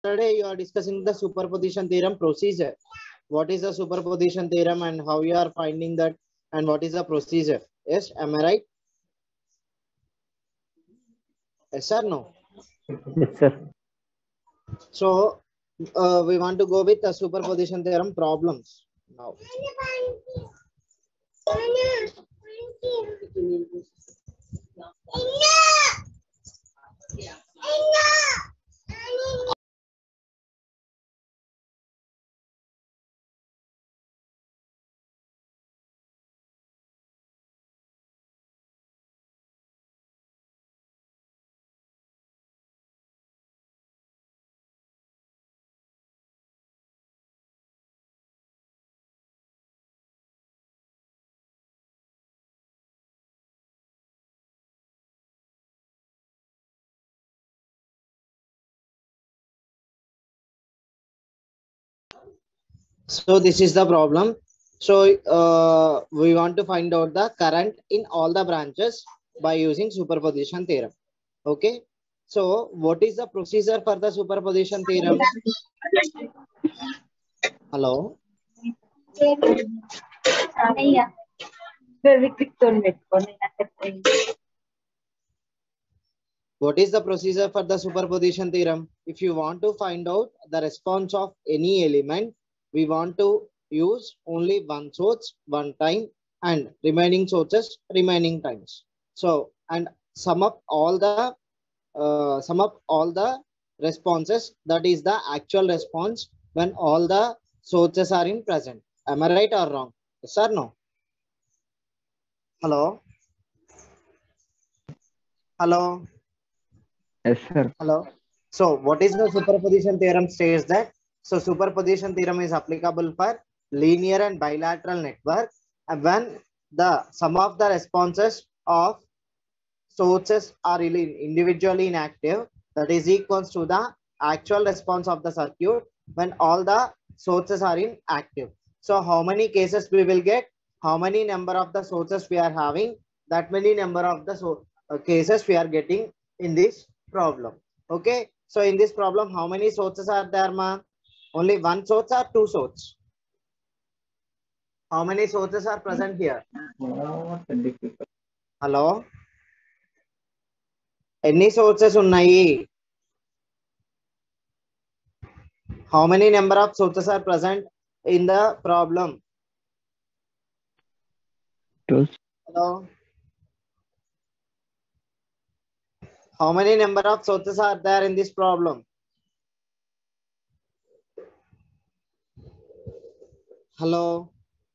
yesterday you are discussing the superposition theorem procedure. What is the superposition theorem and how you are finding that, and what is the procedure? Yes, am I right? Yes or no? Yes, sir. So we want to go with the superposition theorem problems now. So this is the problem. So we want to find out the current in all the branches by using superposition theorem. Okay. So what is the procedure for the superposition theorem? Hello. What is the procedure for the superposition theorem? If you want to find out the response of any element, we want to use only one source one time and remaining sources remaining times. So, and sum up all the responses, that is the actual response when all the sources are in present. Am I right or wrong? Yes or no? Hello. Hello. Yes, sir. Hello. So what is the superposition theorem says that? So superposition theorem is applicable for linear and bilateral network, and when the sum of the responses of sources are individually inactive, that is equals to the actual response of the circuit when all the sources are in active. So how many cases we will get? How many number of the sources we are having? That many number of the cases we are getting in this problem. Okay. So in this problem, how many sources are there, ma? Only one source or two sources? How many sources are present here? Hello. Any sources ఉన్నాయి? How many number of sources are present in the problem? Two. Hello. How many number of sources are there in this problem? Hello.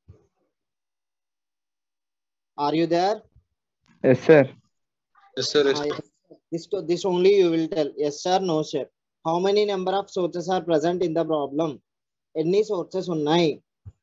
Are you there? Yes, sir. Yes, sir. Yes. This only you will tell. Yes, sir. No, sir. How many number of sources are present in the problem? Any sources ఉన్నాయి?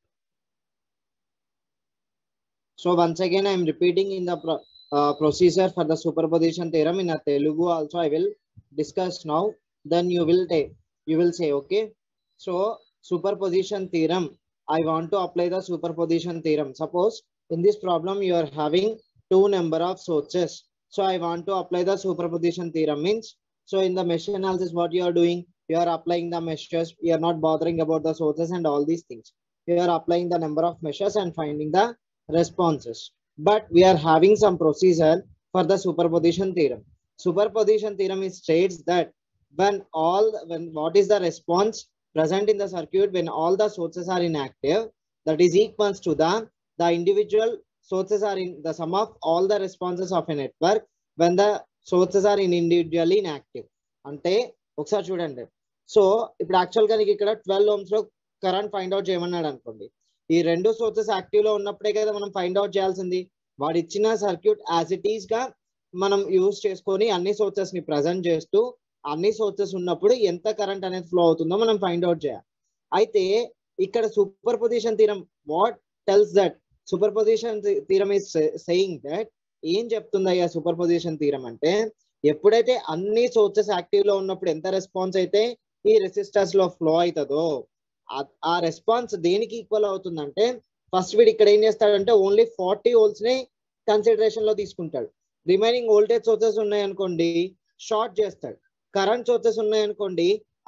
So once again, I am repeating in the procedure for the superposition theorem in a Telugu also I will discuss now. Then you will say, okay. So superposition theorem, I want to apply the superposition theorem. Suppose in this problem you are having two number of sources. So I want to apply the superposition theorem means, so in the mesh analysis, what you are doing, you are applying the meshes. You are not bothering about the sources and all these things. You are applying the number of meshes and finding the responses. But we are having some procedure for the superposition theorem. Superposition theorem states that when what is the response present in the circuit when all the sources are inactive, that is equals to the individual sources are in the sum of all the responses of a network when the sources are individually inactive. అంటే ఒకసారి చూడండి. So ఇప్పుడు actual గా నీకు ఇక్కడ 12 ohms లో current find out చేయమన్నాడు అనుకోండి. ఈ రెండు సోర్సెస్ యాక్టివ్ లో ఉన్నప్పుడే కదా మనం ఫైండ్ అవుట్ చేయాల్సింది. వాడు ఇచ్చిన సర్క్యూట్ యాజ్ ఇట్ ఈస్ గా మనం యూజ్ చేసుకొని అన్ని సోర్సెస్ ని ప్రజెంట్ చేస్తూ అన్ని సోర్సెస్ ఉన్నప్పుడు ఎంత కరెంట్ అనేది ఫ్లో అవుతుందో మనం ఫైండ్ అవుట్ చేయాలి. అయితే ఇక్కడ superposition theorem what tells that super theorem is saying that ఏం చెప్తుంది అయ్యా సూపర్ పొజిషన్ థీరం అంటే, ఎప్పుడైతే అన్ని సోర్సెస్ యాక్టివ్ లో ఉన్నప్పుడు ఎంత రెస్పాన్స్ అయితే ఈ రెసిస్టర్స్ లో ఫ్లో అవుతుందో ఆ రెస్పాన్స్ దేనికి ఈక్వల్ అవుతుందంటే, ఫస్ట్ వీడు ఇక్కడ ఏం చేస్తాడంటే ఓన్లీ 40 volts ని కన్సిడరేషన్ లో తీసుకుంటాడు. రిమైనింగ్ వోల్టేజ్ సోర్సెస్ ఉన్నాయనుకోండి షార్ట్ చేస్తాడు. కరెంట్ సోర్సెస్ ఉన్నాయనుకోండి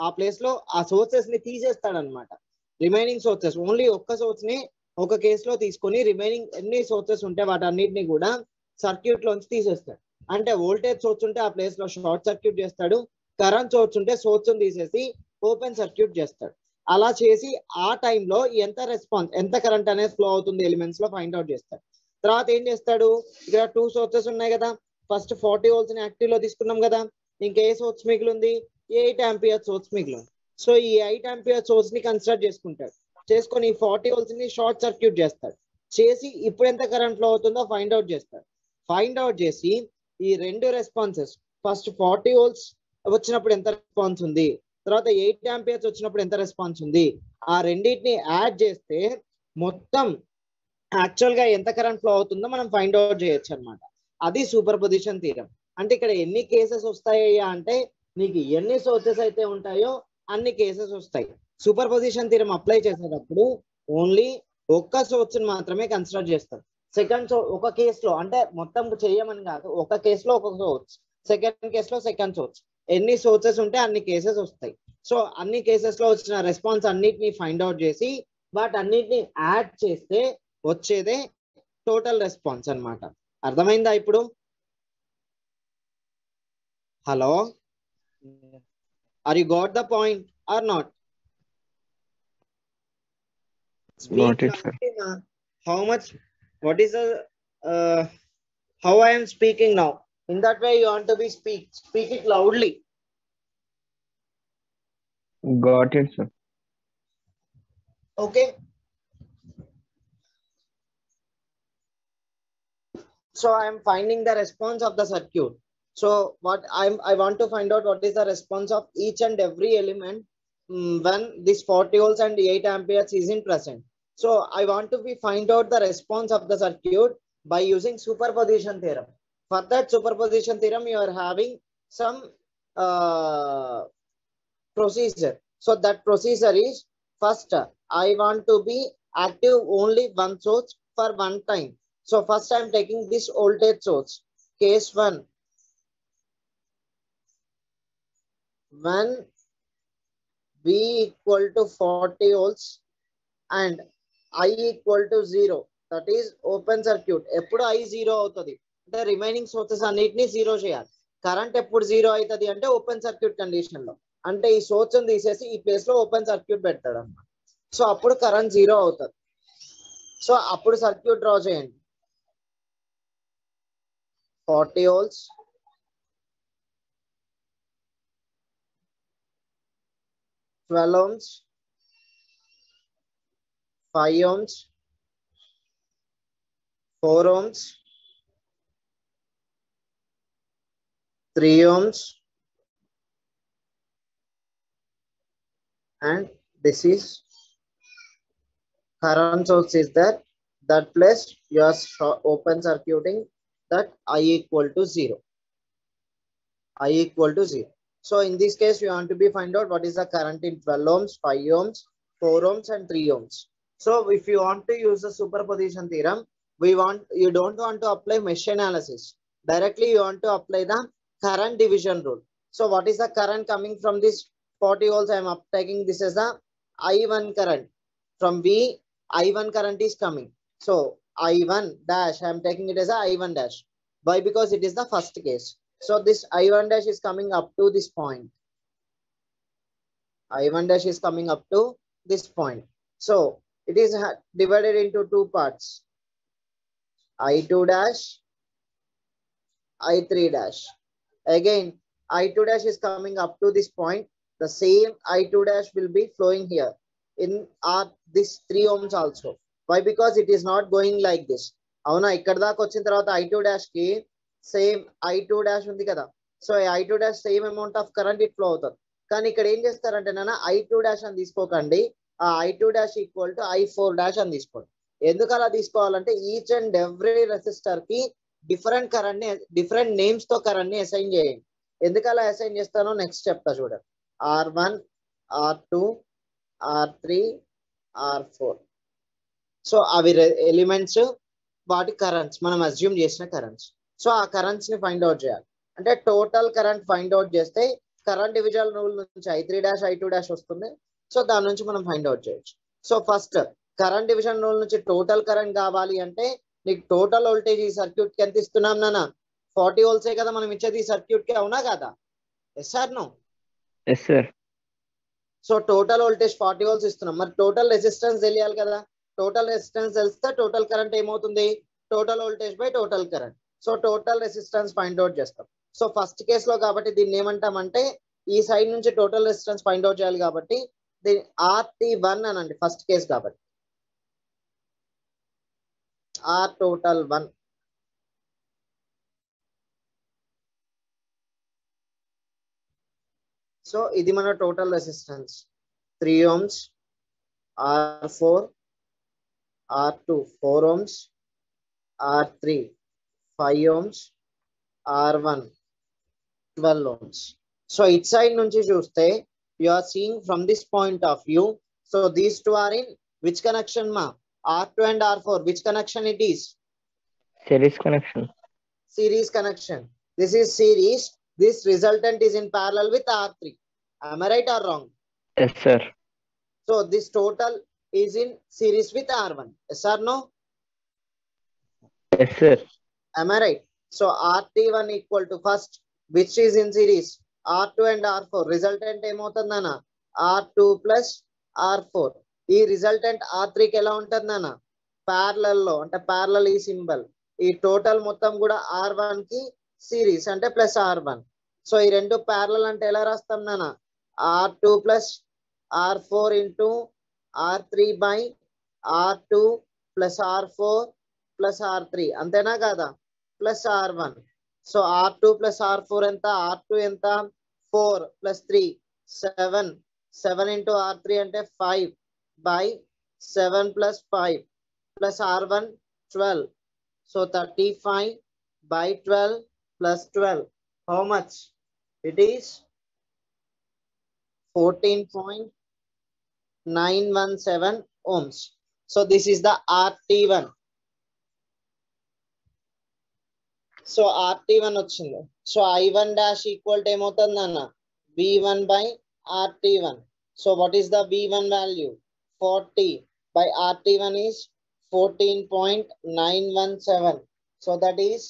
ఆ ప్లేస్ లో ఆ సోర్సెస్ ని తీసేస్తాడు అనమాట. రిమైనింగ్ సోర్సెస్ ఓన్లీ ఒక్క సోర్స్ ని ఒక కేసులో తీసుకొని రిమైనింగ్ ఎన్ని సోర్సెస్ ఉంటే వాటన్నిటిని కూడా సర్క్యూట్ లోంచి తీసేస్తాడు. అంటే వోల్టేజ్ సోర్స్ ఉంటే ఆ ప్లేస్ లో షార్ట్ సర్క్యూట్ చేస్తాడు, కరెంట్ సోర్స్ ఉంటే సోర్స్ తీసేసి ఓపెన్ సర్క్యూట్ చేస్తాడు. అలా చేసి ఆ టైంలో ఎంత రెస్పాన్స్ ఎంత కరెంట్ అనేది ఫ్లో అవుతుంది ఎలిమెంట్స్ లో ఫైండ్ అవుట్ చేస్తాడు. తర్వాత ఏం చేస్తాడు, ఇక్కడ 2 సోర్సెస్ ఉన్నాయి కదా, ఫస్ట్ 40 వోల్ట్స్ ని యాక్టివ్ లో తీసుకున్నాం కదా, ఇంకా ఏ సోర్స్ మిగిలింది, 8 ఆంపియర్ సోర్స్ మిగిలింది. సో ఈ 8 ఆంపియర్ సోర్స్ ని కన్సిడర్ చేసుకుంటాడు, చేసుకొని 40 వోల్ట్స్ ని షార్ట్ సర్క్యూట్ చేస్తాడు, చేసి ఇప్పుడు ఎంత కరెంట్ ఫ్లో అవుతుందో ఫైండ్ అవుట్ చేస్తాడు. ఫైండ్ అవుట్ చేసి ఈ రెండు రెస్పాన్సెస్, ఫస్ట్ 40 వోల్ట్స్ వచ్చినప్పుడు ఎంత రెస్పాన్స్ ఉంది, తర్వాత 8 ఆంపియర్స్ వచ్చినప్పుడు ఎంత రెస్పాన్స్ ఉంది, ఆ రెండింటిని యాడ్ చేస్తే మొత్తం యాక్చువల్ గా ఎంత కరెంట్ ఫ్లో అవుతుందో మనం ఫైండ్ అవుట్ చేయొచ్చు అనమాట. అది సూపర్ పొజిషన్ థీరం. అంటే ఇక్కడ ఎన్ని కేసెస్ వస్తాయా అంటే నీకు ఎన్ని సోర్సెస్ అయితే ఉంటాయో అన్ని కేసెస్ వస్తాయి. సూపర్ పొజిషన్ థీరం అప్లై చేసేటప్పుడు ఓన్లీ ఒక్క సోర్స్ మాత్రమే కన్సిడర్ చేస్తారు. సెకండ్ ఒక కేసులో అంటే మొత్తం చేయమని కాదు, ఒక కేసులో ఒక సోర్స్, సెకండ్ కేసులో సెకండ్ సోర్స్, ఎన్ని సోర్సెస్ ఉంటే అన్ని కేసెస్ వస్తాయి. సో అన్ని కేసెస్ లో వచ్చిన రెస్పాన్స్ అన్నిటిని ఫైండ్ అవుట్ చేసి వాటన్నిటిని యాడ్ చేస్తే వచ్చేదే టోటల్ రెస్పాన్స్ అన్నమాట. అర్థమైందా ఇప్పుడు? Hello, are you got the point or not? Got it, sir. How much, what is the how I am speaking now? In that way you want to be speak it loudly. Got it, sir. Okay, so I am finding the response of the circuit. So what I want to find out what is the response of each and every element when this 40 volts and 8 amperes is in present. So I want to find out the response of the circuit by using superposition theorem. For that superposition theorem you are having some procedure. So that procedure is, first I want to be active only one source for one time. So first I am taking this voltage source, case 1, when V equal to 40 volts and I equal to 0, that is open circuit. ఎప్పుడు I 0 అవుతుంది అంటే remaining sources అన్నిటిని 0 చేయాలి. Current ఎప్పుడు 0 అవుతుంది అంటే open circuit condition లో, అంటే ఈ సోర్స్ తీసేసి ఈ ప్లేస్ లో ఓపెన్ సర్క్యూట్ పెడతాడు అన్నమాట. సో అప్పుడు కరెంట్ 0 అవుతుంది. సో అప్పుడు సర్క్యూట్ డ్రా చేయండి. 40 volts, 12 ohms, 5 ohms, 4 ohms, 3 ohms, and this is current source is there. That place you are open circuiting that I equal to 0. I equal to 0. So in this case you want to be find out what is the current in 12 ohms, 5 ohms, 4 ohms and 3 ohms. So if you want to use the superposition theorem, you don't want to apply mesh analysis. Directly you want to apply the current division rule. So what is the current coming from this 40 volts? I am taking this as the I1 current. From V, I1 current is coming. So I1 dash, I am taking it as a I1 dash. Why? Because it is the first case. So this I1 dash is coming up to this point. I1 dash is coming up to this point. So it is divided into two parts. I2 dash, I3 dash. Again, I2 dash is coming up to this point. The same I2 dash will be flowing here in this 3 ohms also. Why? Because it is not going like this. అవునా, ఇక్కడ దాకా వచ్చిన తర్వాత I2 dash కి same I2 dash ఉంది కదా, so I2 dash same amount of current it flow అవుతుంది. కానీ ఇక్కడ ఏం చేస్తారంటే నాన్న I2 dash అని తీసుకోకండి, ఆ I2 dash equal to I4 dash అని తీసుకోండి. ఎందుకు అలా తీసుకోవాలంటే ఈచ్ అండ్ ఎవ్రీ రెసిస్టర్ కి డిఫరెంట్ కరెంట్ ని డిఫరెంట్ నేమ్స్ తో కరెంట్ ని అసైన్ చేయండి. ఎందుకు అలా అసైన్ చేస్తానో నెక్స్ట్ చెప్తా చూడండి. R1, R2, R3, R4. So అవి ఎలిమెంట్స్, వాటి కరెంట్స్ మనం అజ్యూమ్ చేసిన కరెంట్స్. సో ఆ కరెంట్స్ ని ఫైండ్ అవుట్ చేయాలి. అంటే టోటల్ కరెంట్ ఫైండ్ అవుట్ చేస్తే కరెంట్ డివిజన్ రూల్ నుంచి I3 డాష్ I2 డాష్ వస్తుంది. సో దాని నుంచి మనం ఫైండ్ అవుట్ చేయొచ్చు. So first current division rule నుంచి టోటల్ కరెంట్ కావాలి అంటే నీకు టోటల్ వోల్టేజ్ ఈ సర్క్యూట్ కి ఎంత ఇస్తున్నాం నాన్న? 40 వోల్ట్సే కదా మనం ఇచ్చేది ఈ సర్క్యూట్ కి, అవునా కదా? Yes or no? Yes sir. So total voltage 40 volts ఇస్తున్నాం. మరి టోటల్ రెసిస్టెన్స్ తెలియాలి కదా. టోటల్ రెసిస్టెన్స్ తెలిస్తే టోటల్ కరెంట్ ఏమవుతుంది? Total voltage by total current. So total resistance find out చేస్తాం. సో ఫస్ట్ కేసులో కాబట్టి దీన్ని ఏమంటామంటే ఈ సైడ్ నుంచి టోటల్ రెసిస్టెన్స్ ఫైండ్ అవుట్ చేయాలి కాబట్టి దీన్ని RT1 అనండి ఫస్ట్ కేసు కాబట్టి. R total 1. సో ఇది మన total resistance 3 ohms, R4, R2 4 ohms, R3 5 ohms, R1 12 ohms. So each side nunchi chuste you are seeing from this point of view. So these two are in which connection ma? R2 and R4. Which connection it is? Series connection. Series connection. This is series. This resultant is in parallel with R3. Am I right or wrong? Yes sir. So this total is in series with R1. Yes or no? Yes sir. Am I right? So RT1 equal to first which is in series R2 and R4. Resultant ఏమవుతుందన్నా? R2 plus R4. ఈ resultant R3 కి ఎలా ఉంటుంది నాన్న? Parallel లో, అంటే parallel ఈ symbol. ఈ టోటల్ మొత్తం కూడా R1 కి సిరీస్ అంటే ప్లస్ R1. సో ఈ రెండు ప్యారలల్ అంటే ఎలా రాస్తాం నాన్న? R2 plus R4 into R3 by R2 plus R4 plus R3. అంతేనా కాదా? Plus R1. So R2 plus R4 ఎంత? R2 ఎంత? 4 plus 3 7. 7 into R3 అంటే 5 by 7 plus 5 plus R1 12. So 35 by 12 plus 12. How much? It is 14.917 ohms. So this is the RT1. So RT1 వచ్చింది. So I1 dash equal to ఏమవుతుందన్న? V1 by RT1. So what is the V1 value? 40 by RT1 is 14.917. So that is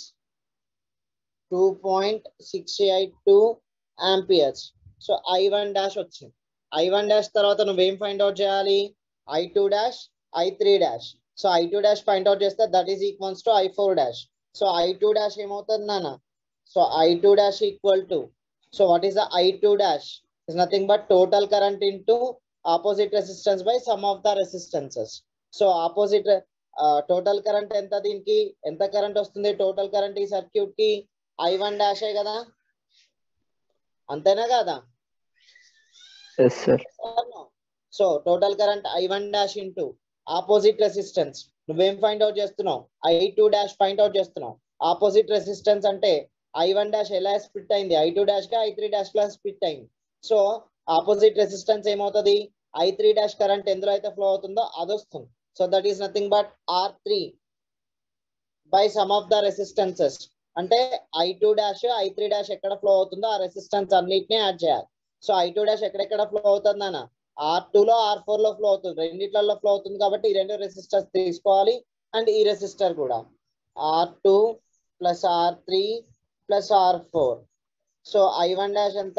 2.682 amperes. So I1 dash వచ్చింది. I1 dash తర్వాత నువ్వేం find out చేయాలి? I2 dash, I3 dash. So I2 dash find out చేస్తే that is equals to I4 dash. So I2 dash ఏమవుతుంది నాన్న? So I2 dash equal to, so what is the I2 dash? Is nothing but total current into opposite resistance by sum of the resistances. So opposite total current ఎంత? దీనికి ఎంత current వస్తుంది? Total current ఈ circuit కి I1 dash కదా, అంతేనా కదా? Yes sir. So total current I1 dash into opposite resistance నువ్వేం ఫైండ్ అవుట్ చేస్తున్నావు? I2 dash ఫైండ్ అవుట్ చేస్తున్నావు. ఆపోజిట్ రెసిస్టెన్స్ అంటే I1 dash ఎలా స్ప్లిట్ అయింది? I2 dash గా I3 dash లా స్ప్లిట్ అయింది. సో ఆపోజిట్ రెసిస్టెన్స్ ఏమవుతుంది? I3 dash కరెంట్ ఎందులో అయితే ఫ్లో అవుతుందో అది వస్తుంది. So that is nothing but R3 by sum of the resistances. అంటే I2 dash I3 dash ఎక్కడ ఫ్లో అవుతుందో ఆ రెసిస్టెన్స్ అన్నిటిని యాడ్ చేయాలి. సో I2 dash ఎక్కడెక్కడ ఫ్లో అవుతుంది అన్న? R2 లో R4 లో ఫ్లో అవుతుంది, రెండిట్లలో ఫ్లో అవుతుంది కాబట్టి ఈ రెండు రెసిస్టర్స్ తీసుకోవాలి. అండ్ ఈ రెసిస్టర్ కూడా R2 plus R3 plus R4. So I1 dash ఎంత?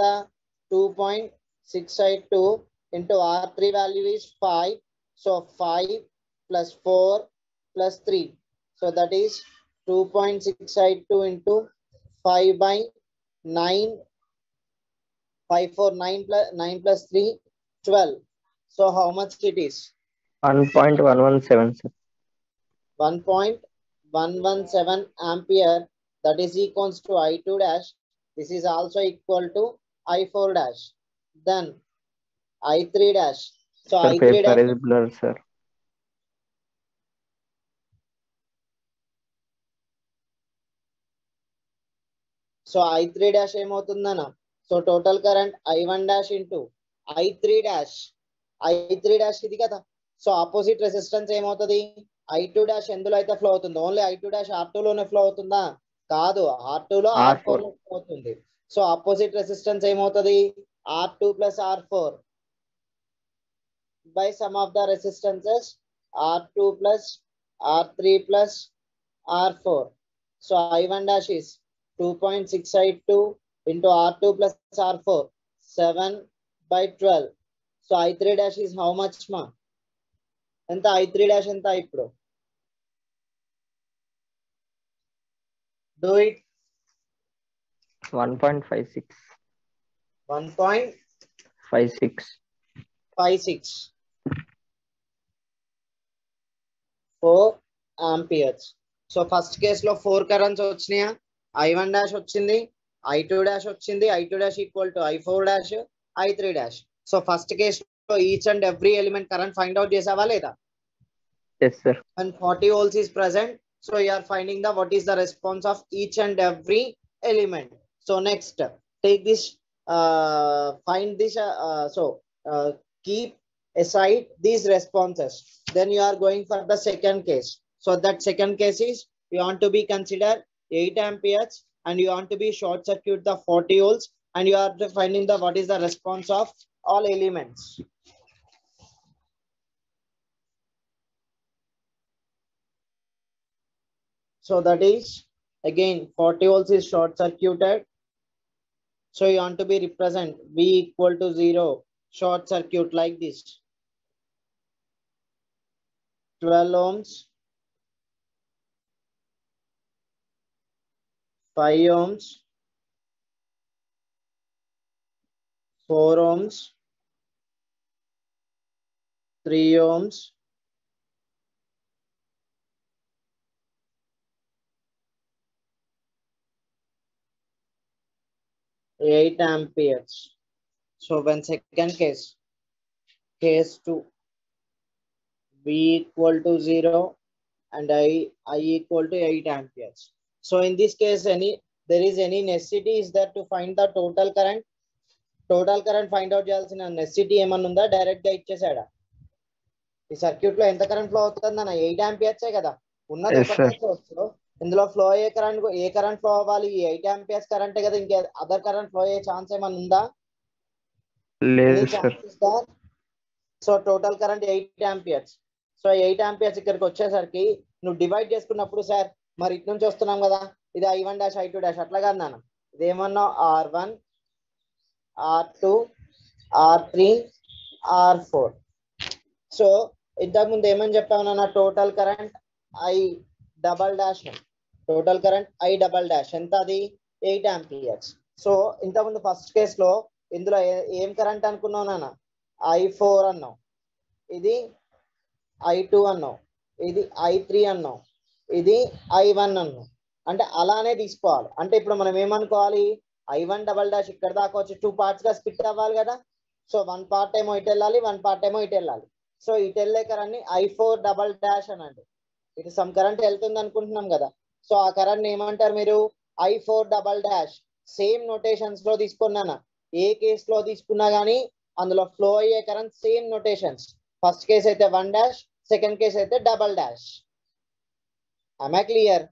2.682 into R3 value is 5. So 5 plus 4 plus 3. So that is 2.682 into 5 by 9. 5 4 9 plus 3 12. So how much it is? 1.117 sir. 1.117 ampere. That is equals to I2 dash. This is also equal to I4 dash. Then I3 dash. So Sir, I3 paper dash. is blurred sir. So I3 dash ఏమవుతుందన్న? So total current I1 dash into I3 dash. I3 dash ఇది కదా. So opposite resistance ఏమవుతుంది? I2 dash ఎందులో అయితే flow అవుతుందో, only I2 dash R2 లోనే flow అవుతుందా? కాదు, R2 లో R4 లో ఫ్లో అవుతుంది. సో ఆపోజిట్ రెసిస్టెన్స్ ఏమవుతుంది R2 plus R4 by sum of the resistances R2 plus R3 plus R4. So I1 dash is 2.682 into R2 plus R4, 7 by 12. So I3 dash is how much ma? ఎంత I3 dash ఎంత ఇప్పుడు? Do it. 1.56. 1.56. 4 amperes. So first case లో 4 currents వచ్చినాయా I1 dash వచ్చింది I2 dash వచ్చింది I2 dash equal to I4 dash I3 dash. So first case లో each and every element current find out చేసావా లేదా? Yes, sir. When 40 volts is present, so you are finding the what is the response of each and every element. So next, take this, find this, keep aside these responses. Then you are going for the second case. So that second case is you want to be consider 8 amperes and you want to be short circuit the 40 volts and you are finding the what is the response of all elements. So that is again 40 volts is short circuited. So you want to be represent V equal to 0 short circuit like this. 12 ohms, 5 ohms, 4 ohms, 3 ohms, 8 amperes. So when second case 2, V equal to 0 and I equal to 8 amperes. So in this case there is any necessity is there to find the total current? Total current find out చేయాల్సిన necessity ఏమన్నా ఉందా? Direct గా ఇచ్చేసాడా? ఈ circuit లో ఎంత current flow అవుతుందన్న 8 amperes కదా ఉన్నది. ఒకటే సోర్స్ ఇందులో ఫ్లో అయ్యే కరెంట్ ఏ కరెంట్ ఫ్లో అవ్వాలి? 8 amperes కరెంట్ కదా, ఇంకే అదర్ కరెంట్ ఫ్లో అయ్యే ఛాన్స్ ఏమన్నా ఉందా? లేదు sir. So total current 8 amperes. సో 8 amperes ఇక్కడికి వచ్చేసరికి నువ్వు డివైడ్ చేసుకున్నప్పుడు సార్ మరి ఇటు నుంచి వస్తున్నాం కదా, ఇది I1 dash I2 dash అట్లా కాదు నాన్న, ఇదేమన్నా R1 R2 R3 R4. So ఇంతకుముందు ఏమని చెప్పావు నాన్న, total current I double dash, total current I double dash ఎంత అది 8 amperes. సో ఇంతకుముందు ఫస్ట్ కేస్ లో ఇందులో ఏం కరెంట్ అనుకున్నావు నాన్న? I4 అన్నావు, ఇది I2 అన్నావు, ఇది I3 అన్నావు, ఇది I1 అన్నావు. అంటే అలానే తీసుకోవాలి. అంటే ఇప్పుడు మనం ఏమనుకోవాలి, I1 డబల్ డాష్ ఇక్కడ దాకా వచ్చి 2 parts గా స్ప్లిట్ అవ్వాలి కదా. సో 1 part ఏమో ఇటు వెళ్ళాలి, 1 part ఏమో ఇటు వెళ్ళాలి. సో ఇటు వెళ్ళే కరెంట్ ని I4 డబల్ డాష్ అనండి. ఇటు సమ్ కరెంట్ వెళ్తుంది అనుకుంటున్నాం కదా. సో ఆ కరెంట్ ఏమంటారు మీరు? I4 double dash. Same notations లో తీసుకున్నానా, ఏ కేస్ లో తీసుకున్నా గానీ అందులో ఫ్లో అయ్యే current same notations. First case అయితే 1 డాష్, సెకండ్ కేస్ అయితే double dash. am I clear?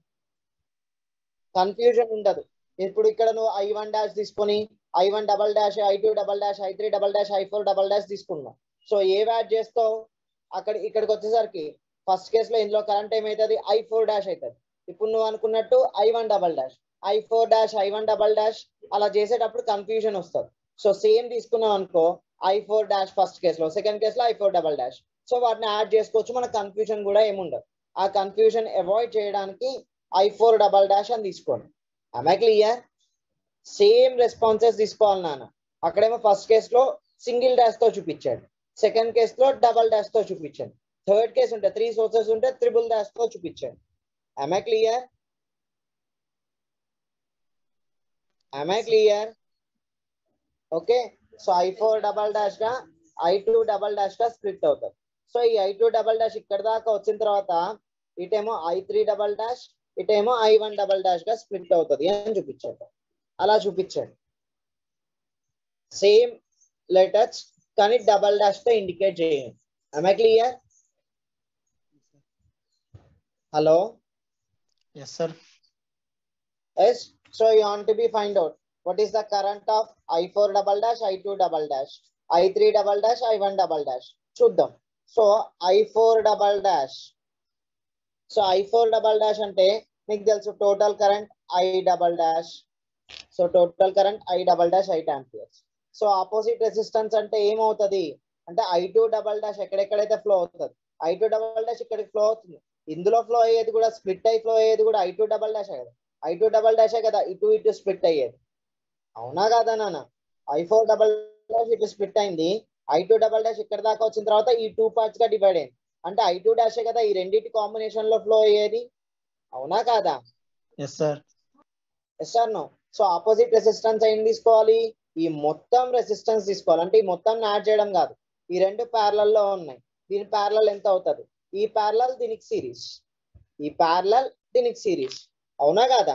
Confusion ఉండదు. ఇప్పుడు ఇక్కడ నువ్వు I1 డాష్ తీసుకొని I1 double dash, I2 double dash, I3 double dash, I4 double dash తీసుకున్నావు. సో ఏ యాడ్ చేస్తావు? ఇక్కడికి వచ్చేసరికి ఫస్ట్ కేస్ లో ఇందులో కరెంట్ ఏమైతుంది? I4 డాష్ అవుతుంది. ఇప్పుడు నువ్వు అనుకున్నట్టు I1 double dash, I4 dash, I1 double dash అలా చేసేటప్పుడు కన్ఫ్యూజన్ వస్తుంది. సో సేమ్ తీసుకున్నాం అనుకో, I4 డాష్ ఫస్ట్ కేస్ లో, సెకండ్ కేస్ లో I4 డబల్ డాష్. సో వాటిని యాడ్ చేసుకోవచ్చు, మన కన్ఫ్యూజన్ కూడా ఏముండదు. ఆ కన్ఫ్యూజన్ అవాయిడ్ చేయడానికి I4 డబల్ డాష్ అని తీసుకోండి. am I clear? Same responses తీసుకోవాలి నాన్న. అక్కడేమో ఫస్ట్ కేస్ లో సింగిల్ డాష్ తో చూపించాడు, సెకండ్ కేస్ లో డబల్ డాష్ తో చూపించాడు, థర్డ్ కేస్ ఉంటే 3 సోర్సెస్ ఉంటే ట్రిపుల్ డాష్ తో చూపించాడు. am I clear? am I clear? Okay. So I4 double dash గా I2 డబల్ డాష్ గా స్ప్లిట్ అవుతుంది. సో ఈ I2 డబల్ డాష్ ఇక్కడ దాకా వచ్చిన తర్వాత ఇటేమో I3 డబల్ డాష్, ఇటేమో I1 డబల్ డాష్ గా స్ప్లిట్ అవుతుంది అని చూపించాడు. అలా చూపించాడు. సేమ్ లెటర్స్ కానీ డబల్ డాష్ తో ఇండికేట్ చేయండి. am I clear? Hello. Yes, sir. Yes. So you want to be find out what is the current of I4 double dash, I2 double dash, I3 double dash, I1 double dash? చూద్దాం. So I4 double dash, so I4 double dash అంటే మీకు తెలుసు total current I double dash. So total current I double dash 8 amperes. So opposite resistance అంటే ఏమవుతుంది అంటే I2 double dash ఎక్కడెక్కడైతే flow అవుతుంది, I2 double dash ఇక్కడికి ఫ్లో అవుతుంది, ఇందులో ఫ్లో అయ్యేది కూడా స్ప్లిట్ అయి ఫ్లో అయ్యేది కూడా I2 double dash కదా, I2 double dash కదా ఇటు స్ప్లిట్ అయ్యేది. అవునా కదా నాన్న? I4 double dash ఇటు స్ప్లిట్ అయింది, I2 double dash ఇక్కడ దాకా వచ్చిన తర్వాత ఈ 2 పార్ట్స్ గా డివైడ్ అయింది అంటే I2 dash కదా ఈ రెండింటి కాంబినేషన్ లో ఫ్లో అయ్యేది. అవునా కాదా? Yes sir. Yes sir no. So opposite resistance ఏం తీసుకోవాలి, ఈ మొత్తం రెసిస్టెన్స్ తీసుకోవాలి. అంటే ఈ మొత్తం యాడ్ చేయడం కాదు, ఈ రెండు ప్యారలల్ లో ఉన్నాయి, దీని ప్యారలల్ ఎంత అవుతుంది, ఈ ప్యారలల్ దీనికి సిరీస్, ఈ ప్యారలల్ దీనికి సిరీస్. అవునా కాదా?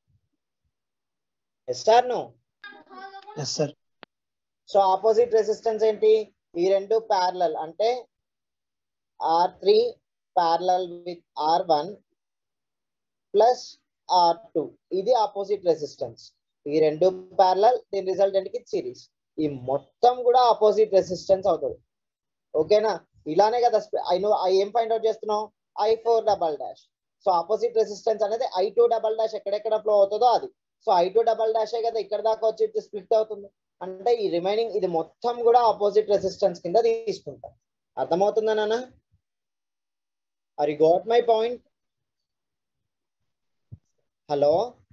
Yes sir no? Yes sir. So opposite resistance ఏంటి, ఈ రెండు ప్యారలల్ అంటే R3 parallel with R1 plus R2, ఇది ఆపోజిట్ రెసిస్టెన్స్. ఈ రెండు ప్యారలల్, దీని రిజల్టెంట్ కి సిరీస్, ఈ మొత్తం కూడా ఆపోజిట్ రెసిస్టెన్స్ అవుతుంది. ఓకేనా? ఇలానే కదా ఏం ఫైండ్ అవుట్ చేస్తున్నావు, I4 double dash. So opposite resistance అనేది I2 double dash ఎక్కడెక్కడ ఫ్లో అవుతుందో అది. సో I2 double dash కదా ఇక్కడ దాకా వచ్చి స్ప్లిట్ అవుతుంది అంటే ఈ రిమైనింగ్ ఇది మొత్తం కూడా ఆపోజిట్ రెసిస్టెన్స్ కింద తీసుకుంటాం. అర్థమవుతుందా నాన్న? Are you got my point? Hello,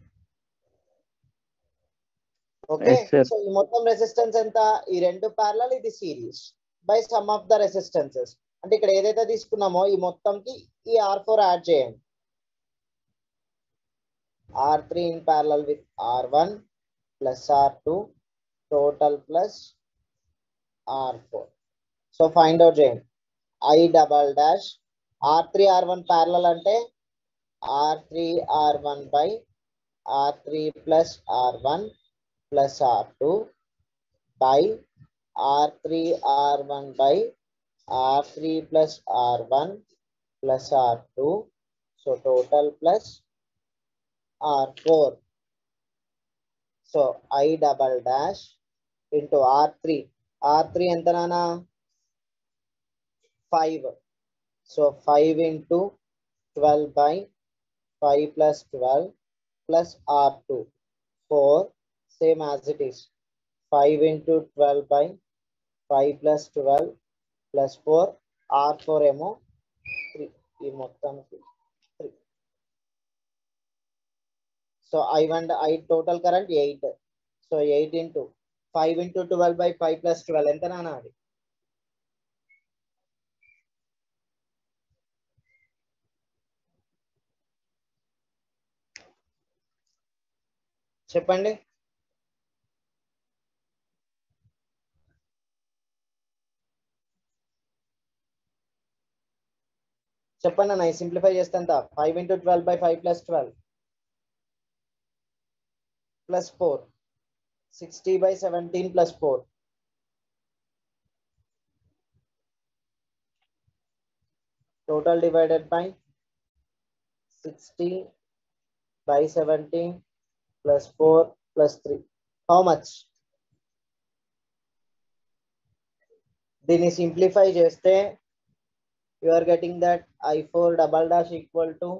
okay. So ఈ మొత్తం రెసిస్టెన్స్ ఎంత, ఈ రెండు ప్యారలల్, ఇది series by sum of the resistances. అంటే ఇక్కడ ఏదైతే తీసుకున్నామో ఈ మొత్తంకి ఈ R4 యాడ్ చేయండి, R3 in parallel with R1 plus R2 total plus R4. So find out చేయండి I double dash R3 R1 parallel అంటే R3 R1 by R3 plus R1 plus R2 by R3 R1 by R3 plus R1 plus R2. So total plus R4. So I double dash into R3. R3 ఎంత నానా? 5. So 5 into 12 by 5 plus 12 plus R2. 4. Same as it is. 5 into 12 by 5 plus 12 plus 4. R4 ఏమో 3. ఈ మొత్తానికి 3. So I total current 8. So 8 into 5 into 12 by 5 plus 12 ఎంత నానా అది? చెప్పండి. చెప్పండి అన్న, సింప్లిఫై చేస్తే ఎంత? 5 into 12 by 5 plus 12 plus 4. 60 by 17 plus 4. Total divided by 60 by 17 plus 4 plus 3. How much? దీన్ని సింప్లిఫై చేస్తే you are getting that I4 double dash equal to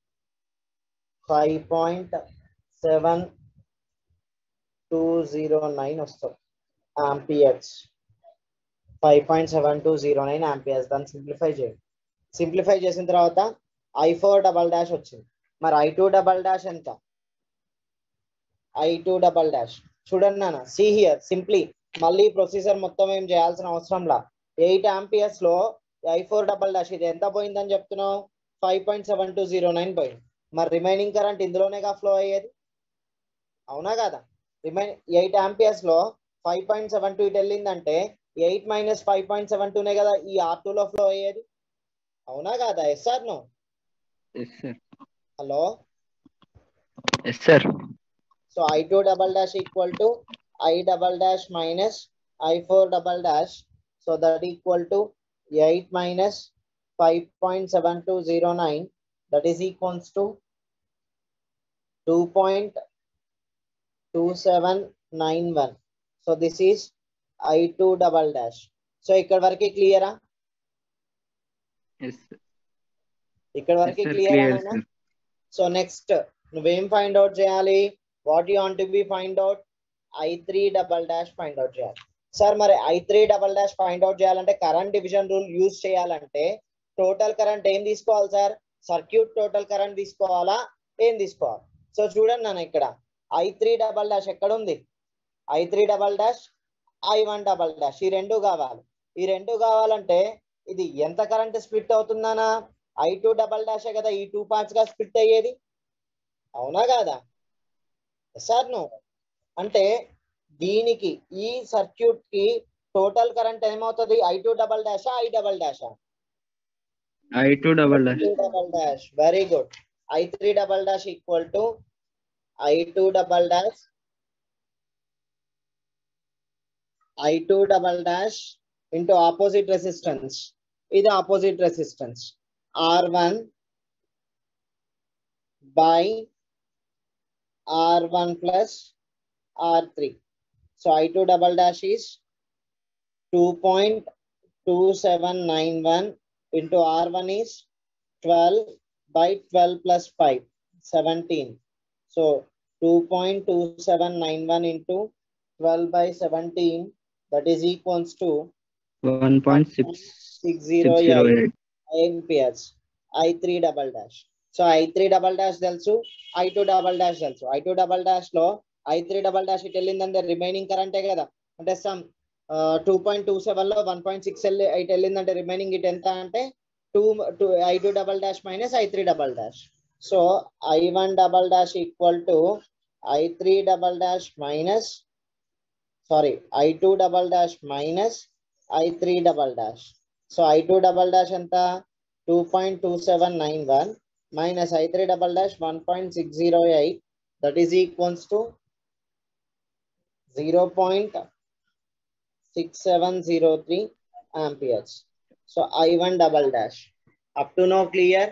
5.7209 వస్తుంది ఆంపియర్స్. 5.7209 ఆంపియర్స్. దాన్ని సింప్లిఫై చేయండి. సింప్లిఫై చేసిన తర్వాత I4 double dash వచ్చింది. మరి I2 double dash ఎంత? I2 double dash చూడండి నాన్న, see here simply మళ్ళీ ప్రొసీజర్ మొత్తం ఏం చేయాల్సిన అవసరంలా. 8 amperes లో I4 double dash ఇది ఎంత పోయిందని చెప్తున్నావు? 5.7209 పోయింది. మరి రిమైనింగ్ కరెంట్ ఇందులోనేగా ఫ్లో అయ్యేది. అవునా కదా? 8 amperes లో 5.72 ఇటు వెళ్ళిందంటే 8 minus 5.72నే కదా ఈ R2 లో ఫ్లో అయ్యేది. అవునా కదా? Yes or no? Hello, yes sir. So I2 double dash equal to I double dash minus I4 double dash. So that equal to 8 minus 5.7209. That is equals to 2.2 2791. So this is I2 double dash. So ఇక్కడ వరకు క్లియరా? Yes, sir. ఇక్కడ Yes, వరకు sir. Clear Clear, అయినా? sir. So next నువ్వేం find out చేయాలి? What you want to be find out? I3 double dash find out చేయాలి. Sir మరి I3 double dash find out చేయాలంటే కరెంట్ డివిజన్ రూల్ యూజ్ చేయాలంటే total current ఏం తీసుకోవాలి sir? Circuit total current తీసుకోవాలా? ఏం తీసుకోవాలి? సో చూడండి నాన్న, ఇక్కడ I3 double dash ఎక్కడ ఉంది? I3 double dash I1 double dash ఈ రెండు కావాలి. ఈ రెండు కావాలంటే ఇది ఎంత కరెంట్ స్ప్లిట్ అవుతుందనా? I2 double dash కదా ఈ 2 పార్ట్స్ గా స్ప్లిట్ అయ్యేది, అవునా కాదా? సార్ నో అంటే దీనికి ఈ సర్క్యూట్ కి టోటల్ కరెంట్ ఏమవుతుంది? I2 double dash I double dash I2 double dash. I2 double dash. Very good. I3 double dash equal to I2 double dash I2 double dash into opposite resistance. ఇది opposite resistance R1 by R1 plus R3. So I2 double dash is 2.2791 into R1 is 12 by 12 plus 5, 17. So 2.2791 into 12 by 17, that is equals to 1.608. amperes. I3 double dash. So I3 double dash తెలుసు, I2 double dash తెలుసు. I2 double dash లో I3 double dash ఇటు వెళ్ళిందంటే remaining కరెంటే కదా, అంటే some 2.27 లో 1.68 వెళ్ళిందంటే remaining ఇటు ఎంత అంటే I2 double dash minus I3 double dash. So I1 double dash equal to I3 double dash minus, sorry, I2 double dash minus I3 double dash. So I2 double dash ఎంత? 2.2791 minus I3 double dash 1.608, that is equals to 0.6703 amperes. So I1 double dash. Up to now clear?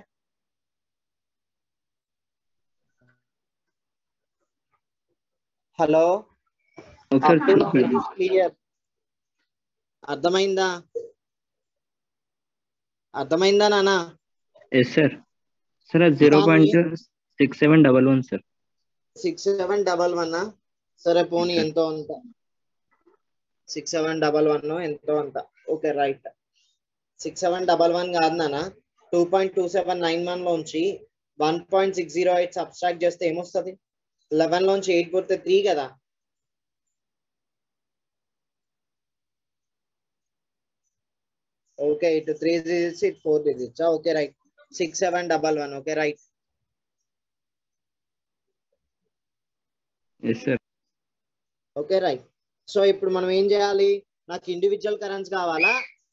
Hello? Okay, Up to now sir. it is clear. అర్థమైందా? అర్థమైందా నానా? Yes, sir. Sir, 0.6711, sir. 6711. సరే పోనీ ఎంతో అంత 6711 ఎంతో అంత. Okay right. 6711 కాదు నాన్న, 2.2791 లోంచి 1.608 సబ్స్ట్రాక్ట్ చేస్తే ఏమొస్తుంది? 11 లోంచి 8 పోతే 3 కదా. ఓకే, ఇటు 3 digits, ఇటు 4 digits. Okay right. 6711. Okay right. Yes, sir. Okay right. So ఇప్పుడు మనం ఏం చేయాలి? నాకు ఇండివిజువల్ కరెంట్స్ కావాలా?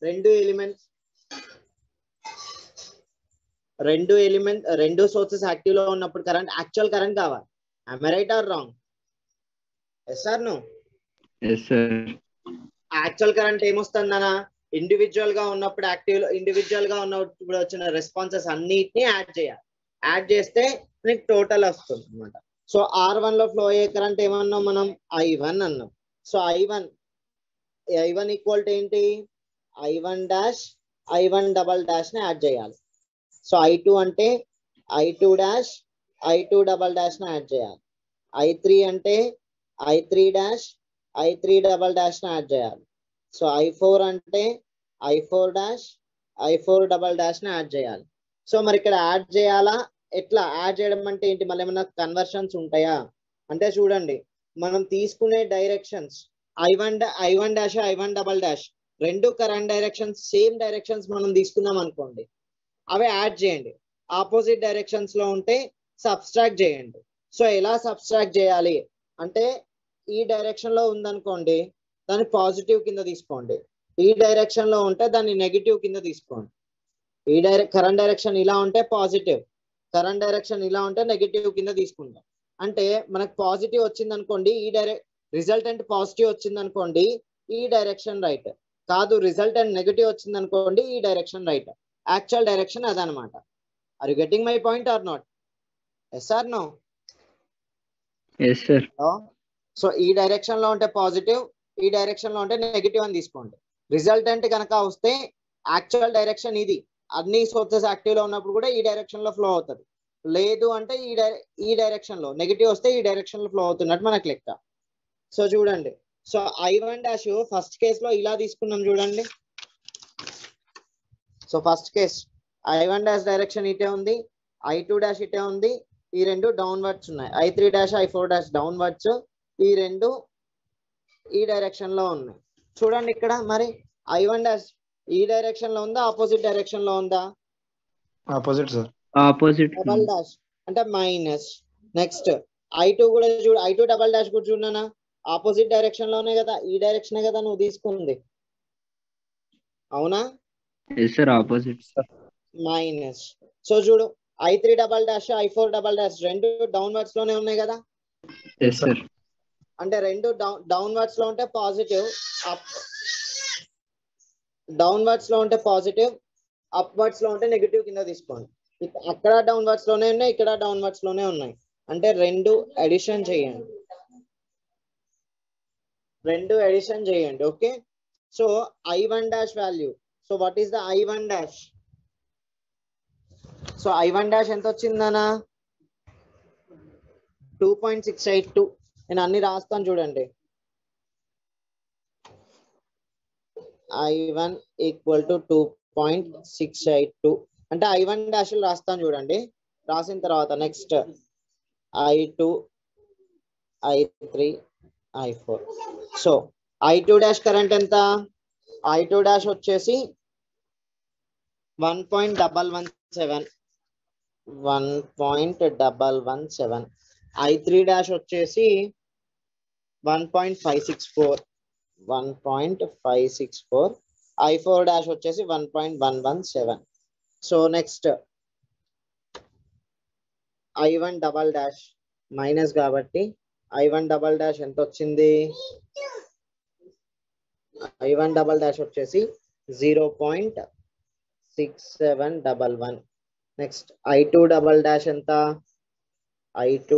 రెండు సోర్సెస్ యాక్టివ్ లో ఉన్నప్పుడు కరెంట్, యాక్చువల్ కరెంట్ కావాలి. am I right or wrong? yes or no? Yes, sir. Actual current ఏమొస్తుందనా? ఇండివిజువల్ గా ఉన్నప్పుడు ఇండివిజువల్ గా ఉన్నప్పుడు వచ్చిన రెస్పాన్సెస్ అన్నిటిని యాడ్ చేయాలి. యాడ్ చేస్తే నీకు టోటల్ వస్తుంది అనమాట. సో R1 లో ఫ్లో అయ్యే కరెంట్ ఏమన్నాం మనం? I1 అన్నాం. సో I1 ఈక్వల్ టు ఏంటి? I1 dash I1 double dash ని యాడ్ చేయాలి. సో I2 అంటే I2 dash I2 double dash ని యాడ్ చేయాలి. I3 అంటే I3 dash I3 double dash ని యాడ్ చేయాలి. సో I4 అంటే I4 dash I4 double dash ని యాడ్ చేయాలి. సో మరి ఇక్కడ యాడ్ చేయాలా? ఎట్లా యాడ్ చేయడం అంటే ఏంటి? మళ్ళీ ఏమైనా కన్వర్షన్స్ ఉంటాయా అంటే చూడండి, మనం తీసుకునే directions I1 dash I1 double dash రెండు కరెంట్ డైరెక్షన్స్, సేమ్ డైరెక్షన్స్ మనం తీసుకున్నాం అనుకోండి, అవి యాడ్ చేయండి. ఆపోజిట్ డైరెక్షన్స్ లో ఉంటే సబ్స్ట్రాక్ట్ చేయండి. సో ఎలా సబ్స్ట్రాక్ట్ చేయాలి అంటే, ఈ డైరెక్షన్ లో ఉందనుకోండి దాన్ని పాజిటివ్ కింద తీసుకోండి, ఈ డైరెక్షన్ లో ఉంటే దాన్ని నెగిటివ్ కింద తీసుకోండి. ఈ కరెంట్ డైరెక్షన్ ఇలా ఉంటే పాజిటివ్, కరెంట్ డైరెక్షన్ ఇలా ఉంటే నెగిటివ్ కింద తీసుకుంటాం. అంటే మనకు పాజిటివ్ వచ్చింది అనుకోండి, ఈ రిజల్టెంట్ పాజిటివ్ వచ్చింది అనుకోండి, ఈ డైరెక్షన్ రైట్. కాదు, రిజల్టెంట్ నెగిటివ్ వచ్చింది అనుకోండి, ఈ డైరెక్షన్ రైట్. యాక్చువల్ డైరెక్షన్ అదనమాట. Are you getting my point or not? Yes or no? Yes, sir. So ఈ డైరెక్షన్ లో ఉంటే పాజిటివ్, ఈ డైరెక్షన్ లో ఉంటే నెగిటివ్ అని తీసుకోండి. రిజల్టెంట్ కనుక వస్తే యాక్చువల్ డైరెక్షన్ ఇది, అన్ని సోర్సెస్ యాక్టివ్ లో ఉన్నప్పుడు కూడా ఈ డైరెక్షన్ లో ఫ్లో అవుతుంది. లేదు అంటే ఈ డైరెక్షన్ లో నెగిటివ్ వస్తే ఈ డైరెక్షన్ లో ఫ్లో అవుతున్నట్టు మనకు లెక్క. సో చూడండి, సో I1 ఫస్ట్ కేస్ లో ఇలా తీసుకున్నాం చూడండి. So first case I1 direction ఇటే ఉంది, I2 ఇటే ఉంది, ఈ రెండు డౌన్వర్డ్స్ ఉన్నాయి. I3 I4 డౌన్వర్డ్స్, ఈ రెండు ఈ డైరెక్షన్ లో ఉన్నాయి. చూడండి ఇక్కడ మరి I1 ఈ డైరెక్షన్ లో ఉందా, ఆపోజిట్ డైరెక్షన్ లో ఉందా? Opposite sir. Opposite. Double dash అంటే మైనస్. నెక్స్ట్ I2 కూడా చూడు, I2 డబల్ డాష్ కూడా చూడనా, ఆపోజిట్ డైరెక్షన్ లోనే కదా, ఈ డైరెక్షన్ కదా నువ్వు తీసుకుంది, అవునా? Yes sir, opposite. Minus. So చూడు I3 double dash I4 double dash రెండు డౌన్వర్డ్స్ లోనే ఉన్నాయి కదా. Yes sir. అంటే రెండు డౌన్వర్డ్స్ లో ఉంటే పాజిటివ్, డౌన్వర్డ్స్ లో ఉంటే పాజిటివ్, అప్వర్డ్స్ లో ఉంటే నెగిటివ్ కింద తీసుకోండి. అక్కడ డౌన్వర్డ్స్ లోనే ఉన్నాయి, ఇక్కడ డౌన్వర్డ్స్ లోనే ఉన్నాయి. అంటే రెండు అడిషన్ చేయండి, రెండు అడిషన్ చేయండి. Okay, so I1 value, so what is the I1? So I1 ఎంత వచ్చిందనా? 2.682. నేను అన్ని రాస్తాను చూడండి. I1 ఈక్వల్ టు 2.682 అంటే I1 రాస్తాను చూడండి. రాసిన తర్వాత next I2, I3, I4. So I2 current ఎంత? I2 వచ్చేసి 1.117, 1.117. I3 వచ్చేసి 1.564, 1.564. I4 వచ్చేసి 1.117. సో నెక్స్ట్ I1 మైనస్ కాబట్టి I1 ఎంత వచ్చింది? I1 వచ్చేసి 0.6711. నెక్స్ట్ I2 ఎంత? I2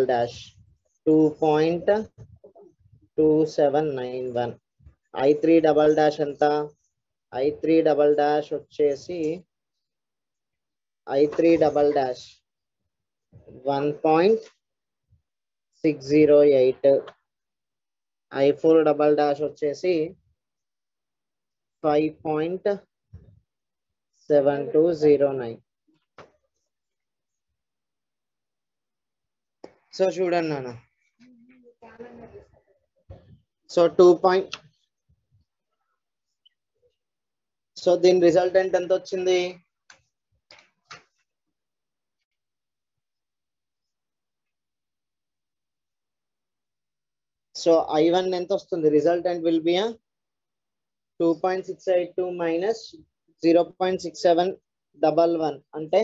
2.2791. I3 ఎంత? I3 వచ్చేసి I3 1.608. I4 వచ్చేసి 5.7209. సో చూడండి నాన్న, సో సో దీని రిజల్టెంట్ ఎంత వచ్చింది? సో I1 ఎంత వస్తుంది? రిజల్టెంట్ విల్ బి 2.682 మైనస్ 0.6711 అంటే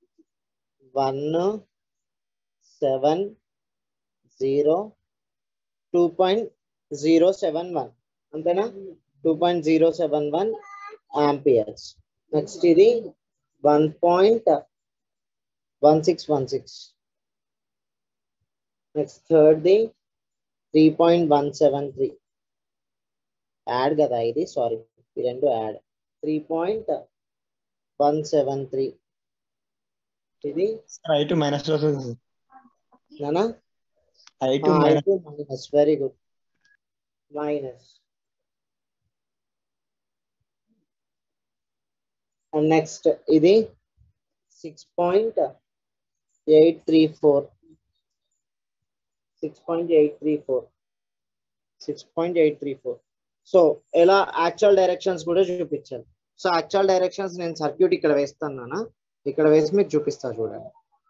2.071 అంతేనా? 2.071 ఆంపియర్స్. నెక్స్ట్ ఇది 1.1616. Next third the 3.173. యాడ్ కదా ఇది, సారీ ఈ రెండు యాడ్. 3.173 ఇది I2 మైనస్ వస్తుంది నానా. I2 minus, very good, minus. And next ఇది 6.834. 6.834. సో ఎలా యాక్చువల్ డైరెక్షన్స్ కూడా చూపించాలి. సో యాక్చువల్ డైరెక్షన్స్ నేను సర్క్యూట్ ఇక్కడ వేస్తాను నాన్న, ఇక్కడ వేసి మీకు చూపిస్తా చూడండి.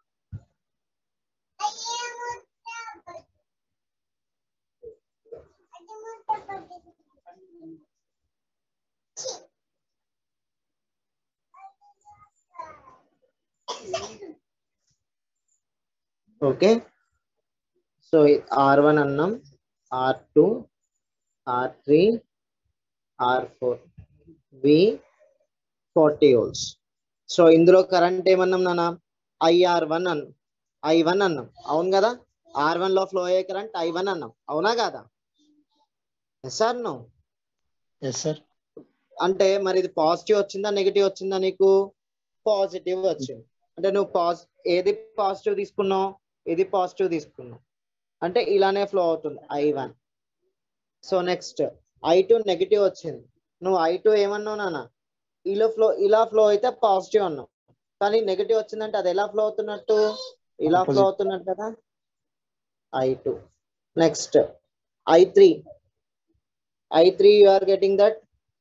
ఓకే, సో R1 అన్నాం, R2, R3, R4, V 40 volts. So ఇందులో కరెంట్ ఏమన్నాం నాన్న? I1 అన్నాం, అవును కదా? R1 లో ఫ్లో అయ్యే కరెంట్ I1 అన్నాం, అవునా కాదా? Yes or no? Yes, sir. అంటే మరి ఇది పాజిటివ్ వచ్చిందా నెగిటివ్ వచ్చిందా? నీకు పాజిటివ్ వచ్చింది. అంటే నువ్వు ఏది పాజిటివ్ తీసుకున్నావు, ఇది పాజిటివ్ తీసుకున్నావు, అంటే ఇలానే ఫ్లో అవుతుంది I1. So next I2 negative వచ్చింది. నువ్వు I2 ఏమన్నావు నాన్న? ఇలా ఫ్లో అయితే పాజిటివ్ అన్నావు, కానీ నెగిటివ్ వచ్చిందంటే అది ఎలా ఫ్లో అవుతున్నట్టు? ఇలా ఫ్లో Opposite. అవుతున్నట్టు కదా I2. Next I3 you are getting that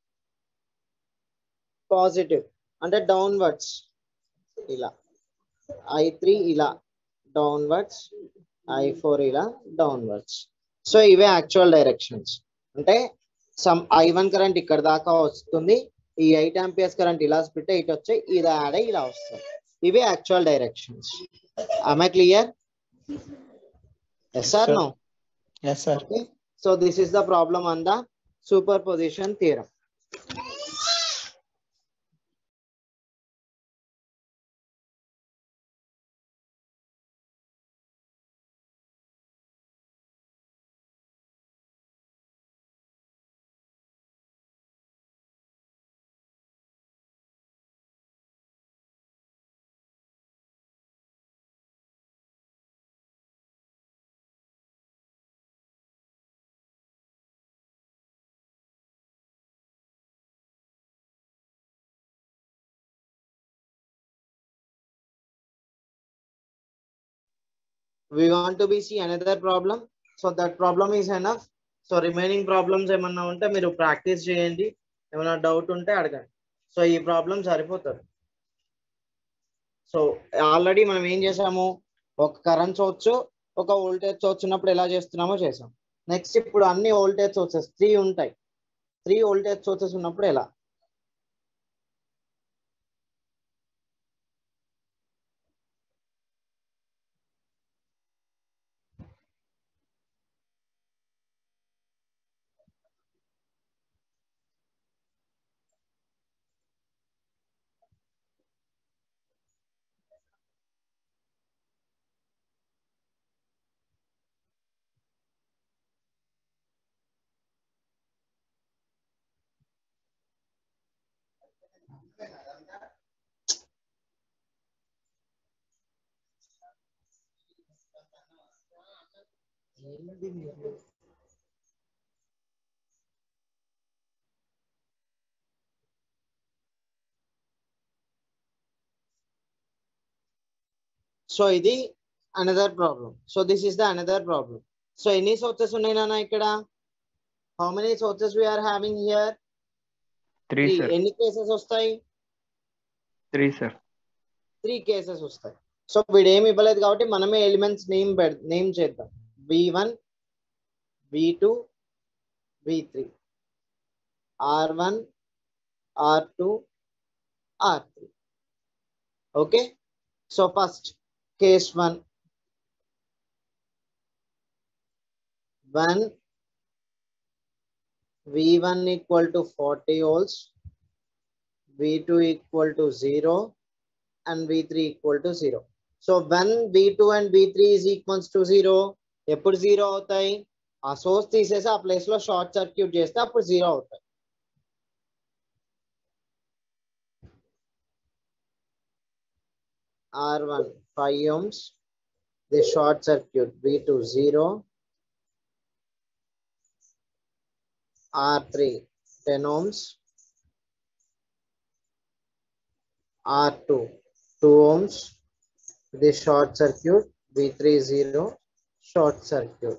positive, అంటే డౌన్వర్డ్స్ ఇలా. I3 ఇలా డౌన్వర్డ్స్, I4 ఇలా డౌన్వర్డ్స్. సో ఇవే యాక్చువల్ డైరెక్షన్స్. అంటే సమ్ I1 కరెంట్ ఇక్కడ దాకా వస్తుంది, ఈ 8 amperes కరెంట్ ఇలా స్ప్లిట్ ఇటు వచ్చి ఇది యాడ్ అయ్యి ఇలా వస్తుంది. ఇవే actual directions. Am I clear? Yes or Sir. no? Yes, sir. Okay. So this is the problem on the superposition theorem. We want to be see another problem. So that problem is enough. So remaining problems ఏమన్నా ఉంటే మీరు practice చేయండి, ఏమైనా doubt ఉంటే అడగండి. So ఈ problem సరిపోతుంది. So already మనం ఏం చేసాము, ఒక కరెంట్ సోర్స్ ఒక వోల్టేజ్ సోర్స్ ఉన్నప్పుడు ఎలా చేస్తున్నామో చేసాం. నెక్స్ట్ ఇప్పుడు అన్ని వోల్టేజ్ సోర్సెస్ 3 ఉంటాయి, 3 వోల్టేజ్ సోర్సెస్ ఉన్నప్పుడు ఎలా? సో ఇది another problem. So this is the another problem. So ఎన్ని సోర్సెస్ ఉన్నాయి నాన్న ఇక్కడ? How many sources we are having here? 3, sir. ఎన్ని కేసెస్ వస్తాయి? 3, sir. 3 కేసెస్ వస్తాయి. సో వీడు ఏమి ఇవ్వలేదు కాబట్టి మనమే ఎలిమెంట్స్ నేమ్ చేద్దాం. V1, V2, V3, R1, R2, R3. ఓకే. So first case 1, V1 equal to 40 volts, V2 equal to 0 and V3 equal to 0. So when V2 and V3 is equals to 0, ఎప్పుడు 0 అవుతాయి? ఆ సోర్స్ తీసేసి ఆ place లో short circuit చేస్తే అప్పుడు 0 అవుతాయి. R1 5 ohms, the short circuit, V2 0, R3 10 ohms, R2 2 ohms, the short circuit, V3 0, short circuit.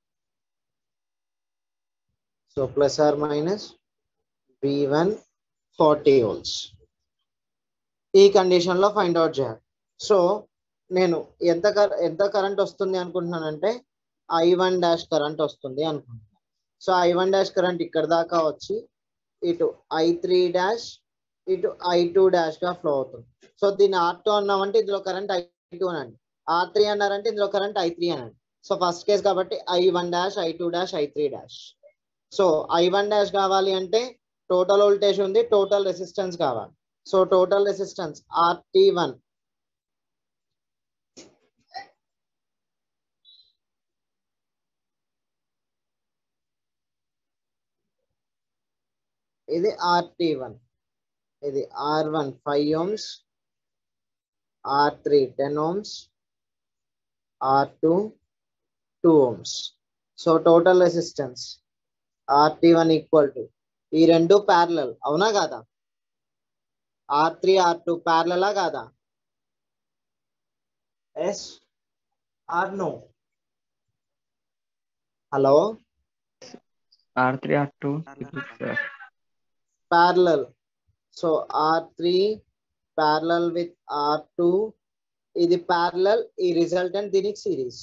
So plus or minus V1 40 volts. ఈ కండిషన్ లో ఫైండ్ అవుట్ చేయాలి. సో నేను ఎంత కరెంట్ వస్తుంది అనుకుంటున్నానంటే I1 డాష్ కరెంట్ వస్తుంది అనుకుంటున్నాను. సో I1 డాష్ కరెంట్ ఇక్కడ దాకా వచ్చి ఇటు I3 డాష్ ఇటు I2 డాష్ గా ఫ్లో అవుతుంది. సో దీన్ని R2 అన్నామంటే ఇందులో కరెంట్ I2 అనండి, R3 అన్నారంటే ఇందులో కరెంట్ I3 అనండి. సో ఫస్ట్ కేస్ కాబట్టి I1 dash I2 dash I3 dash. So I1 dash కావాలి అంటే టోటల్ వోల్టేజ్ ఉంది, టోటల్ రెసిస్టెన్స్ కావాలి. సో టోటల్ రెసిస్టెన్స్ RT1 ఇది RT1, ఇది R1 5 ohms, R3 10 ohms, R2 2 ohms. So total resistance RT1 equal to ఈ రెండు parallel అవునా కాదా? R3 R2 ప్యారలలా కాదా? Yes or no? Hello, R3 R2 sir. parallel. So R3 parallel with R2, ఇది parallel, ఈ resultant దీనికి series.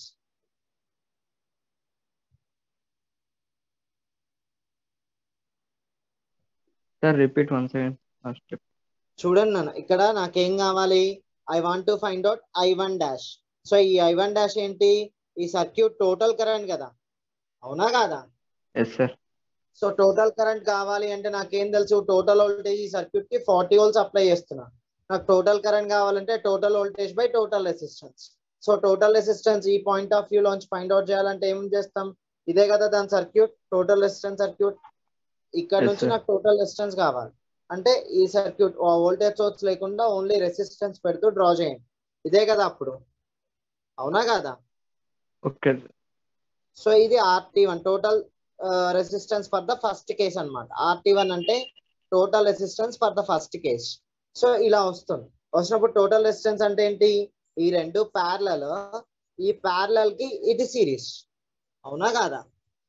Sir, repeat once again. First step. చూడండి నాన్న, ఇక్కడ నాకేం కావాలి? I want to find out I1 dash. So ఈ I1 డాష్ ఏంటి? ఈ సర్క్యూట్ టోటల్ కరెంట్ కదా, అవునా కాదా? Yes sir. So total current కావాలి అంటే నాకేం తెలుసు? టోటల్ వోల్టేజ్ ఈ సర్క్యూట్ కి 40 వోల్ట్స్ అప్లై చేస్తున్నా. నాకు టోటల్ కరెంట్ కావాలంటే total voltage by total resistance. So total resistance ఈ పాయింట్ ఆఫ్ వ్యూ లోంచి ఫైండ్ అవుట్ చేయాలంటే ఏం చేస్తాం? ఇదే కదా దాని సర్క్యూట్, టోటల్ రెసిస్టెన్స్ సర్క్యూట్. ఇక్కడ Yes, నుంచి sir. నాకు టోటల్ రెసిస్టెన్స్ కావాలి అంటే ఈ సర్క్యూట్ వోల్టేజ్ సోర్స్ లేకుండా ఓన్లీ రెసిస్టెన్స్ పెడుతూ డ్రా చేయండి. ఇదే కదా అప్పుడు, అవునా కాదా? Okay. సో ఇది RT1 total resistance for the first case అన్నమాట. RT1 అంటే total resistance for the first case. So ఇలా వస్తుంది. వచ్చినప్పుడు టోటల్ రెసిస్టెన్స్ అంటే ఏంటి? ఈ రెండు ప్యారలల్, ఈ ప్యారలల్ కి ఇది సిరీస్, అవునా కాదా?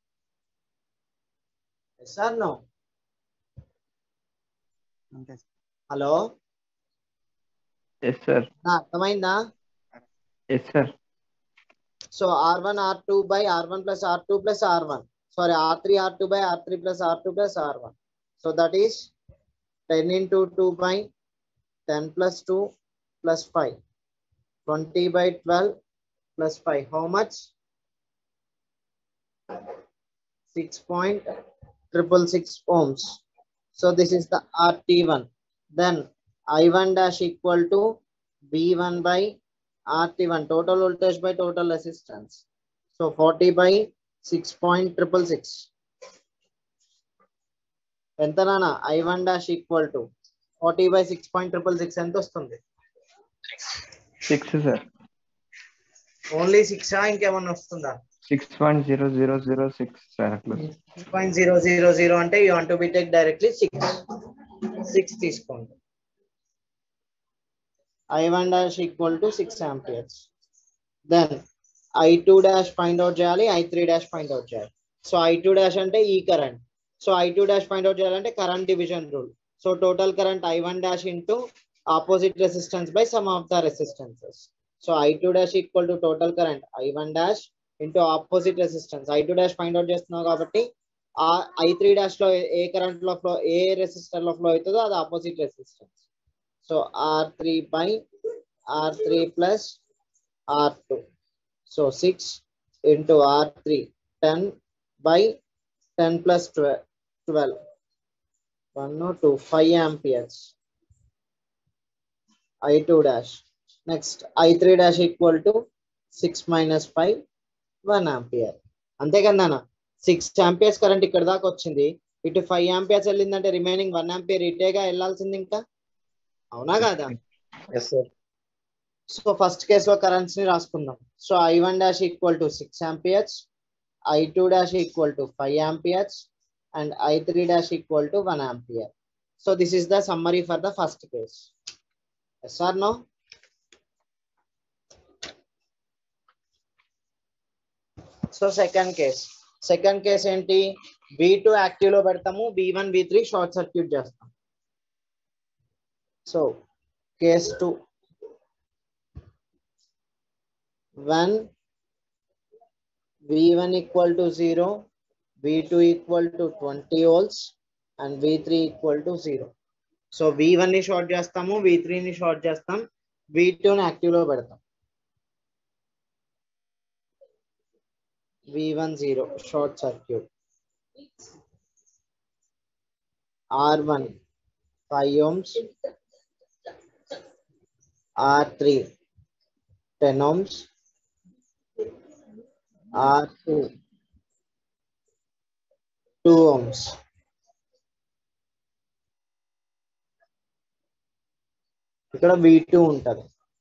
Sir no? Hello, Yes sir. అర్థమైందా? Yes sir. So R1 R2 by R1 plus R2 plus R1. Sorry, R3 R2 by R3 plus R2 plus R1. So that is 10 into 2 by 10 plus 2 plus 5. 20 by 12 plus 5. How much? 6.666 ohms. So this is the RT1. Then I1 dash equal to V1 by RT1, total voltage by total resistance. So 40 by 6.666. ఎంత నాన్న? I1 dash equal to 40 by 6.666 ఎంత వస్తుంది? 6 sir. Only 6 ఇంకేమన్నా వస్తుందా? 6.0006 sir. 6.000 అంటే you want to be take directly 6 తీసుకోండి. I1 dash equal to 6 amperes. Then I2 dash find out చేయాలి, I3 dash find out చేయాలి. సో I2 dash అంటే ఈ current. So I2 dash find out చేయాలంటే current division rule. So total current I1 dash into opposite resistance by sum of the resistances. So I2 dash equal to total current I1 dash into opposite resistance. I2 dash find out చేస్తున్నావు కాబట్టి ఆ I3 dash లో ఏ current లో flow, ఏ resistor లో flow అవుతుందో అది opposite resistance. So R3 by R3 plus R2. So 6 into R3, 10 by 10 plus 12. 1 or 2, 5 amperes. I2 dash. Next I3 dash equal to 6 minus 5, 1 ampere. అంతే కదా, 6 amperes కరెంట్ ఇక్కడ దాకా వచ్చింది. ఇటు 5 amperes వెళ్ళిందంటే రిమైనింగ్ 1 ampere ఇటేగా వెళ్ళాల్సింది ఇంకా, అవునా కాదా? Yes, sir. సో ఫస్ట్ కేసులో కరెంట్స్ ని రాసుకుందాం. So I1 dash equal to 6 amperes, I2 dash equal to 5 amperes, and I3 dash equal to 1 ampere. So this is the summary for the first case. Yes or no? So second case ఏంటి? V2 active లో పెడతాము, V1 V3 short circuit చేస్తాం. So case 2, when V1 equal to 0, V2 equal to 20 volts and V3 equal to 0. So V1 ని short చేస్తాము, V3 ని short చేస్తాం, V2 ని active లో పెడతాం. V1 0 short circuit. R1 5 ohms, R3 10 ohms, R2 2 ohms. ఇక్కడ V2 ఉంటది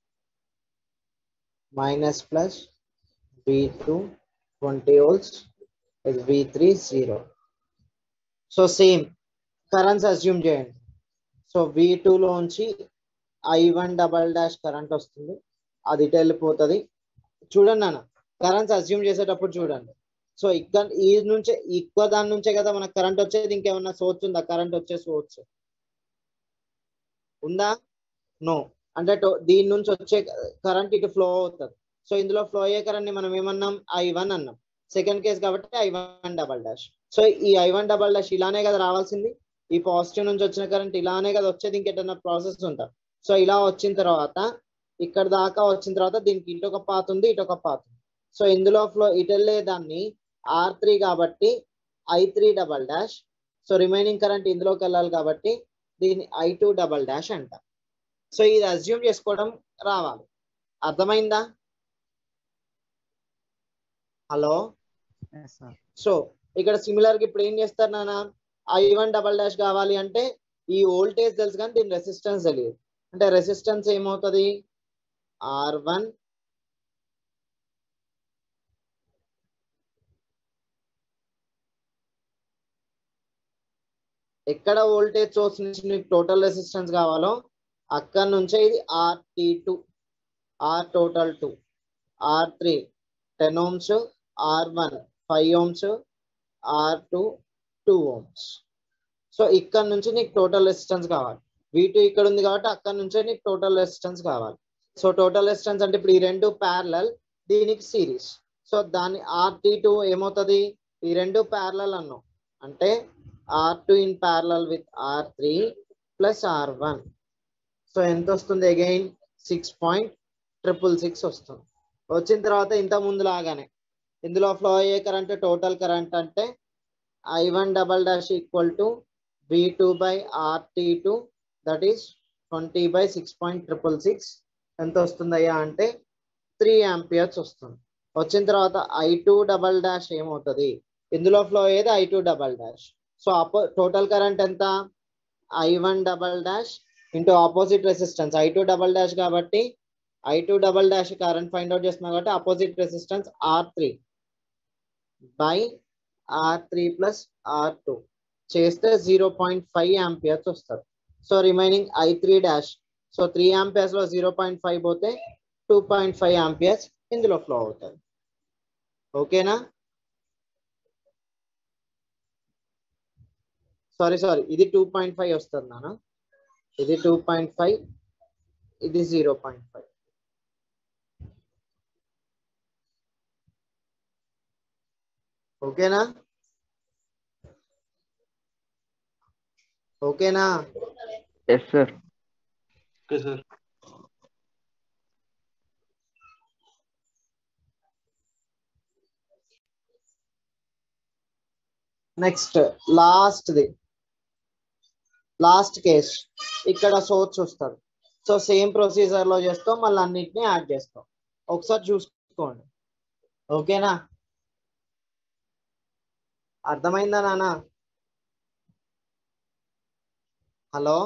minus plus V2 20 volts is V3 0. So same currents assume చేయండి. సో V2 లోంచి I1 డబల్ డాష్ కరెంట్ వస్తుంది, అది ఇటు వెళ్ళిపోతుంది. చూడండి నాన్న, కరెంట్స్ అస్యూమ్ చేసేటప్పుడు చూడండి. సో ఇక్కడ ఈ నుంచే ఎక్కువ దాని నుంచే కదా మనకు కరెంట్ వచ్చేది. ఇంకేమన్నా సోర్స్ ఉందా కరెంట్ వచ్చే సోర్స్ ఉందా? నో. అంటే దీని నుంచి వచ్చే కరెంట్ ఇటు ఫ్లో అవుతుంది. సో ఇందులో ఫ్లో అయ్యే కరెంట్ ని మనం ఏమన్నాం? I1 అన్నాం. సెకండ్ కేస్ కాబట్టి I1 డబల్ డాష్. సో ఈ I1 డబల్ డాష్ ఇలానే కదా రావాల్సింది. ఈ పాజిటివ్ నుంచి వచ్చిన కరెంట్ ఇలానే కదా వచ్చేది, ఇంకేటన్నా ప్రాసెస్ ఉంటా. సో ఇలా వచ్చిన తర్వాత ఇక్కడ దాకా వచ్చిన తర్వాత దీనికి ఇటు ఒక పాత్ ఉంది, ఇటు ఒక పాత్ ఉంది. సో ఇందులో ఫ్లో ఇటు వెళ్ళే దాన్ని R3 కాబట్టి I3 double dash. So remaining current ఇందులోకి వెళ్ళాలి కాబట్టి దీన్ని I2 డబల్ డాష్ అంట. సో ఇది అజ్యూమ్ చేసుకోవడం రావాలి. అర్థమైందా? హలో. సో ఇక్కడ సిమిలర్ గా ఇప్పుడు ఏం చేస్తారు నాన్న? I1 డబల్ డాష్ కావాలి అంటే ఈ వోల్టేజ్ తెలుసు కానీ దీని రెసిస్టెన్స్ తెలియదు. అంటే రెసిస్టెన్స్ ఏమవుతుంది? R1 ఎక్కడ వోల్టేజ్ సోర్స్ నుంచి మీకు టోటల్ రెసిస్టెన్స్ కావాలో అక్కడ నుంచే ఇది RT2, R total 2, R3 10 ohms, R1 5 ohms, R2 2 ohms. So ఇక్కడ నుంచి నీకు టోటల్ రెసిస్టెన్స్ కావాలి. V2 ఇక్కడ ఉంది కాబట్టి అక్కడ నుంచే నీకు టోటల్ రెసిస్టెన్స్ కావాలి. సో టోటల్ రెసిస్టెన్స్ అంటే ఇప్పుడు ఈ రెండు ప్యారలల్, దీనికి సిరీస్. సో దాని RT2 ఏమవుతుంది? ఈ రెండు ప్యారలల్ అన్నాం అంటే R2 in parallel with R3 plus R1. So ఎంత వస్తుంది? అగైన్ 6.666 వస్తుంది. వచ్చిన తర్వాత ఇంత ముందు లాగానే ఇందులో ఫ్లో అయ్యే కరెంట్ టోటల్ కరెంట్ అంటే I1 double dash equal to V2 by RT2 that is 20/6.666. ఎంత వస్తుందయ్యా అంటే 3 amperes వస్తుంది. వచ్చిన తర్వాత I2 డబల్ డాష్ ఏమవుతుంది? ఇందులో ఫ్లో అయ్యేది I2 double dash. So total current ఎంత? I1 double dash into opposite resistance I2 double dash కాబట్టి I2 double dash current find out చేస్తున్నాం కాబట్టి opposite resistance R3 by R3 plus R2 చేస్తే 0.5 amperes వస్తుంది. So remaining I3 dash. So 3 amperes లో 0.5 పోతే 2.5 amperes ఇందులో flow అవుతుంది. ఓకేనా? సారీ ఇది 2.5 వస్తుంది నాన్న, ఇది 2.5, ఇది 0.5. ఓకేనా? ఓకేనా? Yes sir. Okay sir. Next last case ఇక్కడ సోర్స్ వస్తుంది. సో సేమ్ ప్రొసీజర్ లో చేస్తాం, మళ్ళీ అన్నిటిని యాడ్ చేస్తాం. ఒకసారి చూసుకోండి. ఓకేనా? అర్థమైందా నాన్న? హలో.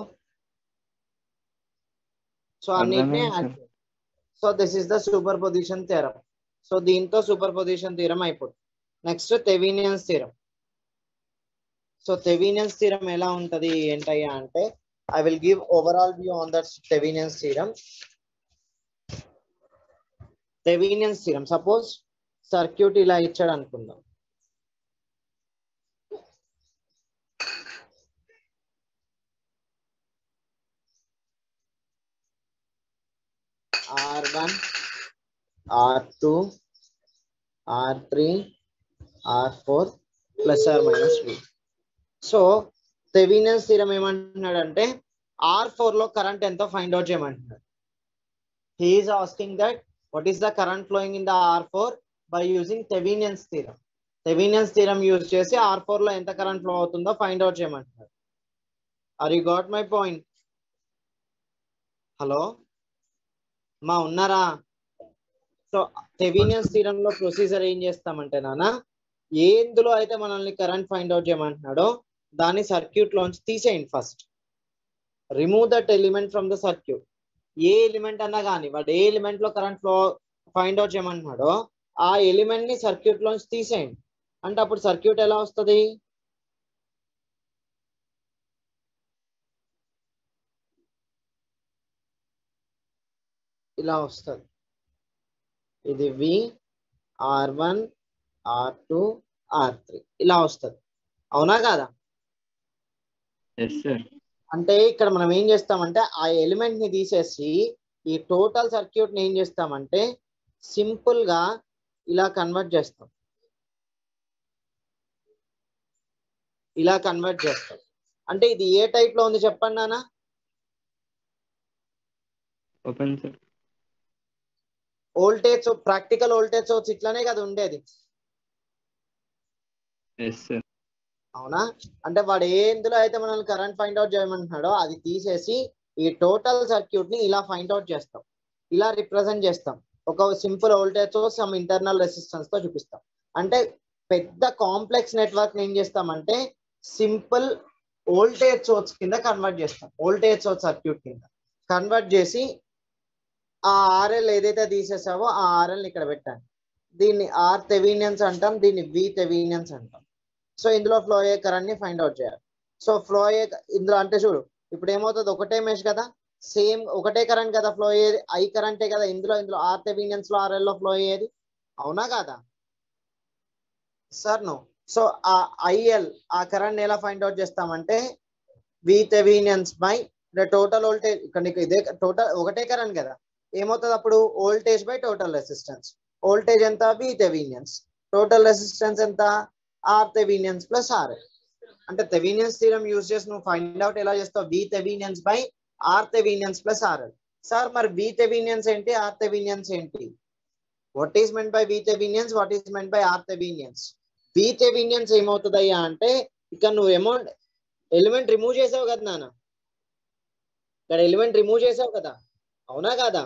సో అన్నిటిని add. So this is the superposition theorem. So దీంతో సూపర్ పొజిషన్ థియరం అయిపోతుంది. Next Thevenin's theorem. So Thevenin's theorem ఎలా ఉంటది ఏంటయ్యా అంటే I will give overall view on that Thevenin's theorem. Thevenin's theorem. Suppose circuit ఇలా ఇచ్చాడు అనుకుందాం. R1, R2, R3, R4 plus or minus V. So Thevenin's theorem ఏమంటున్నాడంటే R4 లో current ఎంతో ఫైండ్ అవుట్ చేయమంటున్నాడు. He is asking that what is the current flowing in the R4 by using Thevenin's theorem. Thevenin's theorem use చేసి R4 లో ఎంత current flow అవుతుందో find out చేయమంటున్నాడు. Are you got my point? Hello మా ఉన్నారా? So Thevenin's theorem లో procedure ఏం చేస్తామంటే నాన్న, ఎందులో అయితే మనల్ని కరెంట్ ఫైండ్ అవుట్ చేయమంటున్నాడో దాన్ని సర్క్యూట్ లోంచి తీసేయండి. First remove that element from the circuit. ఏ ఎలిమెంట్ అన్నా కానీ వాడు ఏ ఎలిమెంట్ లో కరెంట్ ఫ్లో ఫైండ్ అవుట్ చేయమంటున్నాడో ఆ ఎలిమెంట్ ని సర్క్యూట్ లోంచి తీసేయండి. అంటే అప్పుడు సర్క్యూట్ ఎలా వస్తుంది? ఇలా వస్తుంది. ఇది వి R1 R2 R3 ఇలా వస్తుంది. అవునా కాదా? Yes sir. అంటే ఇక్కడ మనం ఏం చేస్తామంటే ఆ ఎలిమెంట్ ని తీసేసి ఈ టోటల్ సర్క్యూట్ ని ఏం చేస్తామంటే సింపుల్ గా ఇలా కన్వర్ట్ చేస్తాం. ఇలా కన్వర్ట్ చేస్తాం. అంటే ఇది ఏ టైప్ లో ఉంది చెప్పండి నాన్న? Open sir. Voltage practical voltage source ఇట్లానే కదా ఉండేది. Yes sir. అవునా? అంటే వాడు ఎందులో అయితే మనల్ని కరెంట్ ఫైండ్ అవుట్ చేయమంటున్నాడో అది తీసేసి ఈ టోటల్ సర్క్యూట్ ని ఇలా ఫైండ్ అవుట్ చేస్తాం. ఇలా రిప్రజెంట్ చేస్తాం. ఒక simple voltage source some internal resistance తో చూపిస్తాం. అంటే పెద్ద కాంప్లెక్స్ నెట్వర్క్ ఏం చేస్తామంటే సింపుల్ వోల్టేజ్ సోర్స్ కింద కన్వర్ట్ చేస్తాం. వోల్టేజ్ సోర్స్ సర్క్యూట్ కింద కన్వర్ట్ చేసి ఆ ఆర్ఎల్ ఏదైతే తీసేసావో ఆ ఆర్ఎల్ ఇక్కడ పెట్టాను. దీన్ని ఆర్ థెవెనియన్స్ అంటాం, దీన్ని వి థెవెనియన్స్ అంటాం. సో ఇందులో ఫ్లో అయ్యే కరెంట్ ని ఫైండ్ అవుట్ చేయాలి. సో ఫ్లో అయ్యే ఇందులో అంటే చూడు ఇప్పుడు ఏమవుతుంది, ఒకటే మెష్ కదా, సేమ్ ఒకటే కరెంట్ కదా ఫ్లో అయ్యేది, ఐ కరెంటే కదా ఇందులో ఆర్ థెవెనియన్స్ లో ఆర్ఎల్ లో ఫ్లో అయ్యేది. అవునా కాదా సార్? నో. సో ఆ ఐఎల్ ఆ కరెంట్ ఎలా ఫైండ్ అవుట్ చేస్తామంటే V Thevenin's by the total voltage. ఇక్కడ నీకు ఇదే టోటల్ ఒకటే కరెంట్ కదా, ఏమవుతుంది అప్పుడు voltage by total resistance. Voltage ఎంత? V Thevenin's. టోటల్ రెసిస్టెన్స్ ఎంత? R Thevenin's plus RL. అంటే థెవెనియన్స్ థీరం యూజ్ చేసి నువ్వు ఫైండ్ అవుట్ ఎలా చేస్తావు? V Thevenin's by R Thevenin's plus RL. Sir మరి వి థెవెనియన్స్ ఏంటి, ఆర్ థెవెనియన్స్ ఏంటి? What is meant by V Thevenin's, what is meant by R Thevenin's? V Thevenin's ఏమవుతుందయ్యా అంటే ఇక్కడ నువ్వు ఎలిమెంట్ రిమూవ్ చేసావు కదా నాన్న, ఇక్కడ ఎలిమెంట్ రిమూవ్ చేసావు కదా, అవునా కాదా?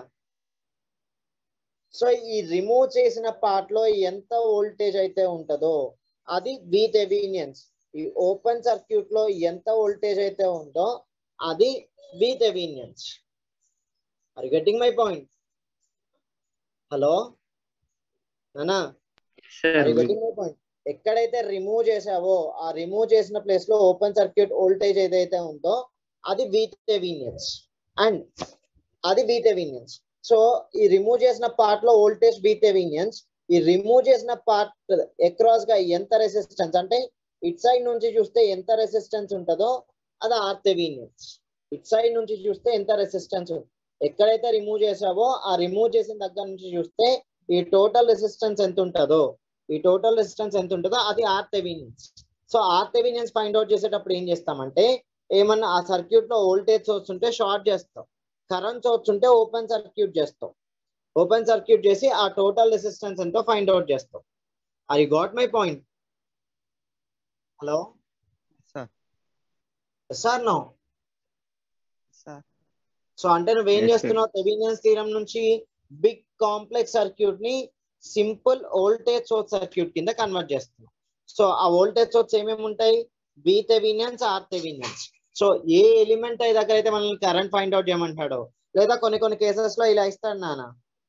సో ఈ రిమూవ్ చేసిన పార్ట్ లో ఎంత వోల్టేజ్ అయితే ఉంటుందో అది వి థెవెనియన్స్. ఈ ఓపెన్ సర్క్యూట్ లో ఎంత వోల్టేజ్ అయితే ఉందో అది V Thevenin's. Are you getting my point? Hello నానా, are you getting my point? ఎక్కడైతే రిమూవ్ చేసావో ఆ రిమూవ్ చేసిన ప్లేస్ లో ఓపెన్ సర్క్యూట్ వోల్టేజ్ ఏదైతే ఉందో అది వి థెవెనియన్స్ అండ్ అది వి థెవెనియన్స్. సో ఈ రిమూవ్ చేసిన పార్ట్ లో వోల్టేజ్ వి థెవెనియన్స్, ఈ రిమూవ్ చేసిన పార్ట్ అక్రాస్ గా ఎంత రెసిస్టెన్స్ అంటే ఇట్ సైడ్ నుంచి చూస్తే ఎంత రెసిస్టెన్స్ ఉంటుందో అది ఆర్ థెవెనియన్స్. ఇట్ సైడ్ నుంచి చూస్తే ఎంత రెసిస్టెన్స్ ఎక్కడైతే రిమూవ్ చేసావో ఆ రిమూవ్ చేసిన దగ్గర నుంచి చూస్తే ఈ టోటల్ రెసిస్టెన్స్ ఎంత ఉంటుందో, ఈ టోటల్ రెసిస్టెన్స్ ఎంత ఉంటుందో అది R Thevenin's. So R Thevenin's find out చేసేటప్పుడు ఏం చేస్తామంటే ఏమన్నా ఆ సర్క్యూట్ లో వోల్టేజ్ సోర్స్ ఉంటే షార్ట్ చేస్తాం, కరెంట్ సోర్స్ ఉంటే ఓపెన్ సర్క్యూట్ చేస్తాం. ఓపెన్ సర్క్యూట్ చేసి ఆ టోటల్ రెసిస్టెన్స్ ఎంతో ఫైండ్ అవుట్ చేస్తాం. Are you got my point? Hello sir? No sir. So అంటే నువ్వేం Yes, sir. చేస్తున్నావు, థెవెనియన్స్ థీరం నుంచి బిగ్ కాంప్లెక్స్ సర్క్యూట్ ని సింపుల్ వోల్టేజ్ సోర్స్ సర్క్యూట్ కింద కన్వర్ట్ చేస్తున్నావు. సో ఆ వోల్టేజ్ సోర్స్ ఏమేమి ఉంటాయి? V Thevenin's, R Thevenin's. So ఏ ఎలిమెంట్ దగ్గర అయితే మనల్ని కరెంట్ ఫైండ్ అవుట్ చేయమంటాడో, లేదా కొన్ని కేసెస్ లో ఇలా ఇస్తాడు నాన్న,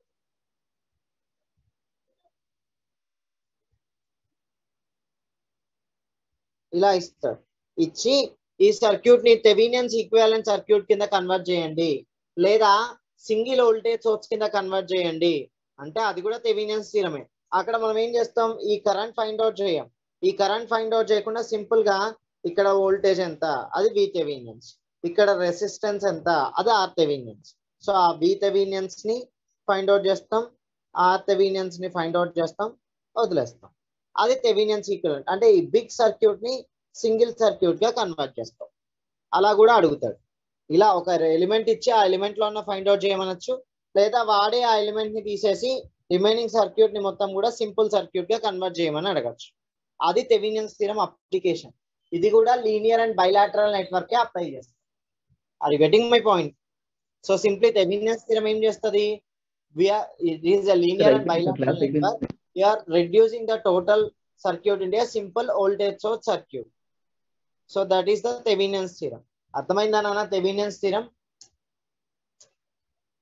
ఇలా ఇస్తాడు, ఇచ్చి ఈ సర్క్యూట్ ని థెవెనియన్స్ ఈక్వివాలెంట్ సర్క్యూట్ కింద కన్వర్ట్ చేయండి, లేదా సింగిల్ వోల్టేజ్ సోర్స్ కింద కన్వర్ట్ చేయండి అంటే అది కూడా థెవెనియన్స్ థీరమే. అక్కడ మనం ఏం చేస్తాం, ఈ కరెంట్ ఫైండ్ అవుట్ చేయం. ఈ కరెంట్ ఫైండ్ అవుట్ చేయకుండా సింపుల్ గా ఇక్కడ వోల్టేజ్ ఎంత అది వి థెవెనియన్స్, ఇక్కడ రెసిస్టెన్స్ ఎంత అది ఆర్ థెవెనియన్స్. సో ఆ వి థెవెనియన్స్ ని ఫైండ్ అవుట్ చేస్తాం, ఆర్ థెవెనియన్స్ ని ఫైండ్ అవుట్ చేస్తాం, వదిలేస్తాం. అది థెవెనియన్స్ ఈక్వివలెంట్. అంటే ఈ బిగ్ సర్క్యూట్ ని సింగిల్ సర్క్యూట్ గా కన్వర్ట్ చేస్తాం. అలా కూడా అడుగుతాడు. ఇలా ఒక ఎలిమెంట్ ఇచ్చి ఆ ఎలిమెంట్ లో ఉన్న ఫైండ్ అవుట్ చేయమనొచ్చు, లేదా వాడే ఆ ఎలిమెంట్ ని తీసేసి రిమైనింగ్ సర్క్యూట్ ని మొత్తం కూడా సింపుల్ సర్క్యూట్ గా కన్వర్ట్ చేయమని అడగచ్చు. అది థెవెనియన్స్ థీరం అప్లికేషన్. ఇది కూడా లీనియర్ అండ్ బైలాటరల్ నెట్వర్క్ కే అప్లై చేస్తుంది. Are you getting my point? So simply Thevenin's theorem ఏం చేస్తుంది, it is a linear and bilateral network. We are reducing the total circuit into a simple voltage source circuit. So that is the Thevenin's theorem. అర్థమైందా నాన్న Thevenin's theorem?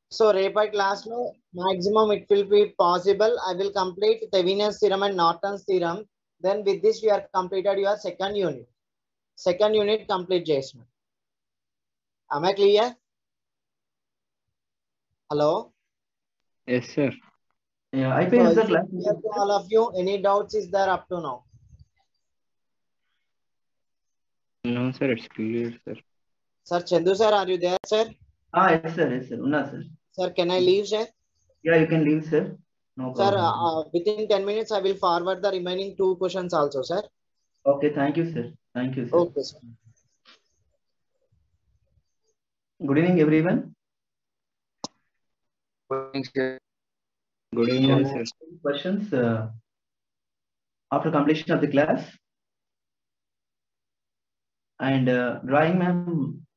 So రేపటి class లో maximum it will be possible. I will complete Thevenin's theorem and Norton's theorem. Then with this we are completed your second unit. Second unit complete చేసిన. Am I clear? Hello. Yes, sir. Yeah, So అయిపోయింది is sir it class. clear to all of you? Any doubts is there up to now? No, sir. It's clear, sir. Sir Chandu sir, are you there, sir? Yes sir ఉన్నా సార్. Sir, can I leave, sir? Yeah you can leave sir. No Sir, problem. within 10 minutes, I will forward the remaining 2 questions also, sir. Okay thank you sir. Thank you sir. Okay, sir. Good evening everyone. Good evening, sir. Questions after completion of the class. And drawing ma'am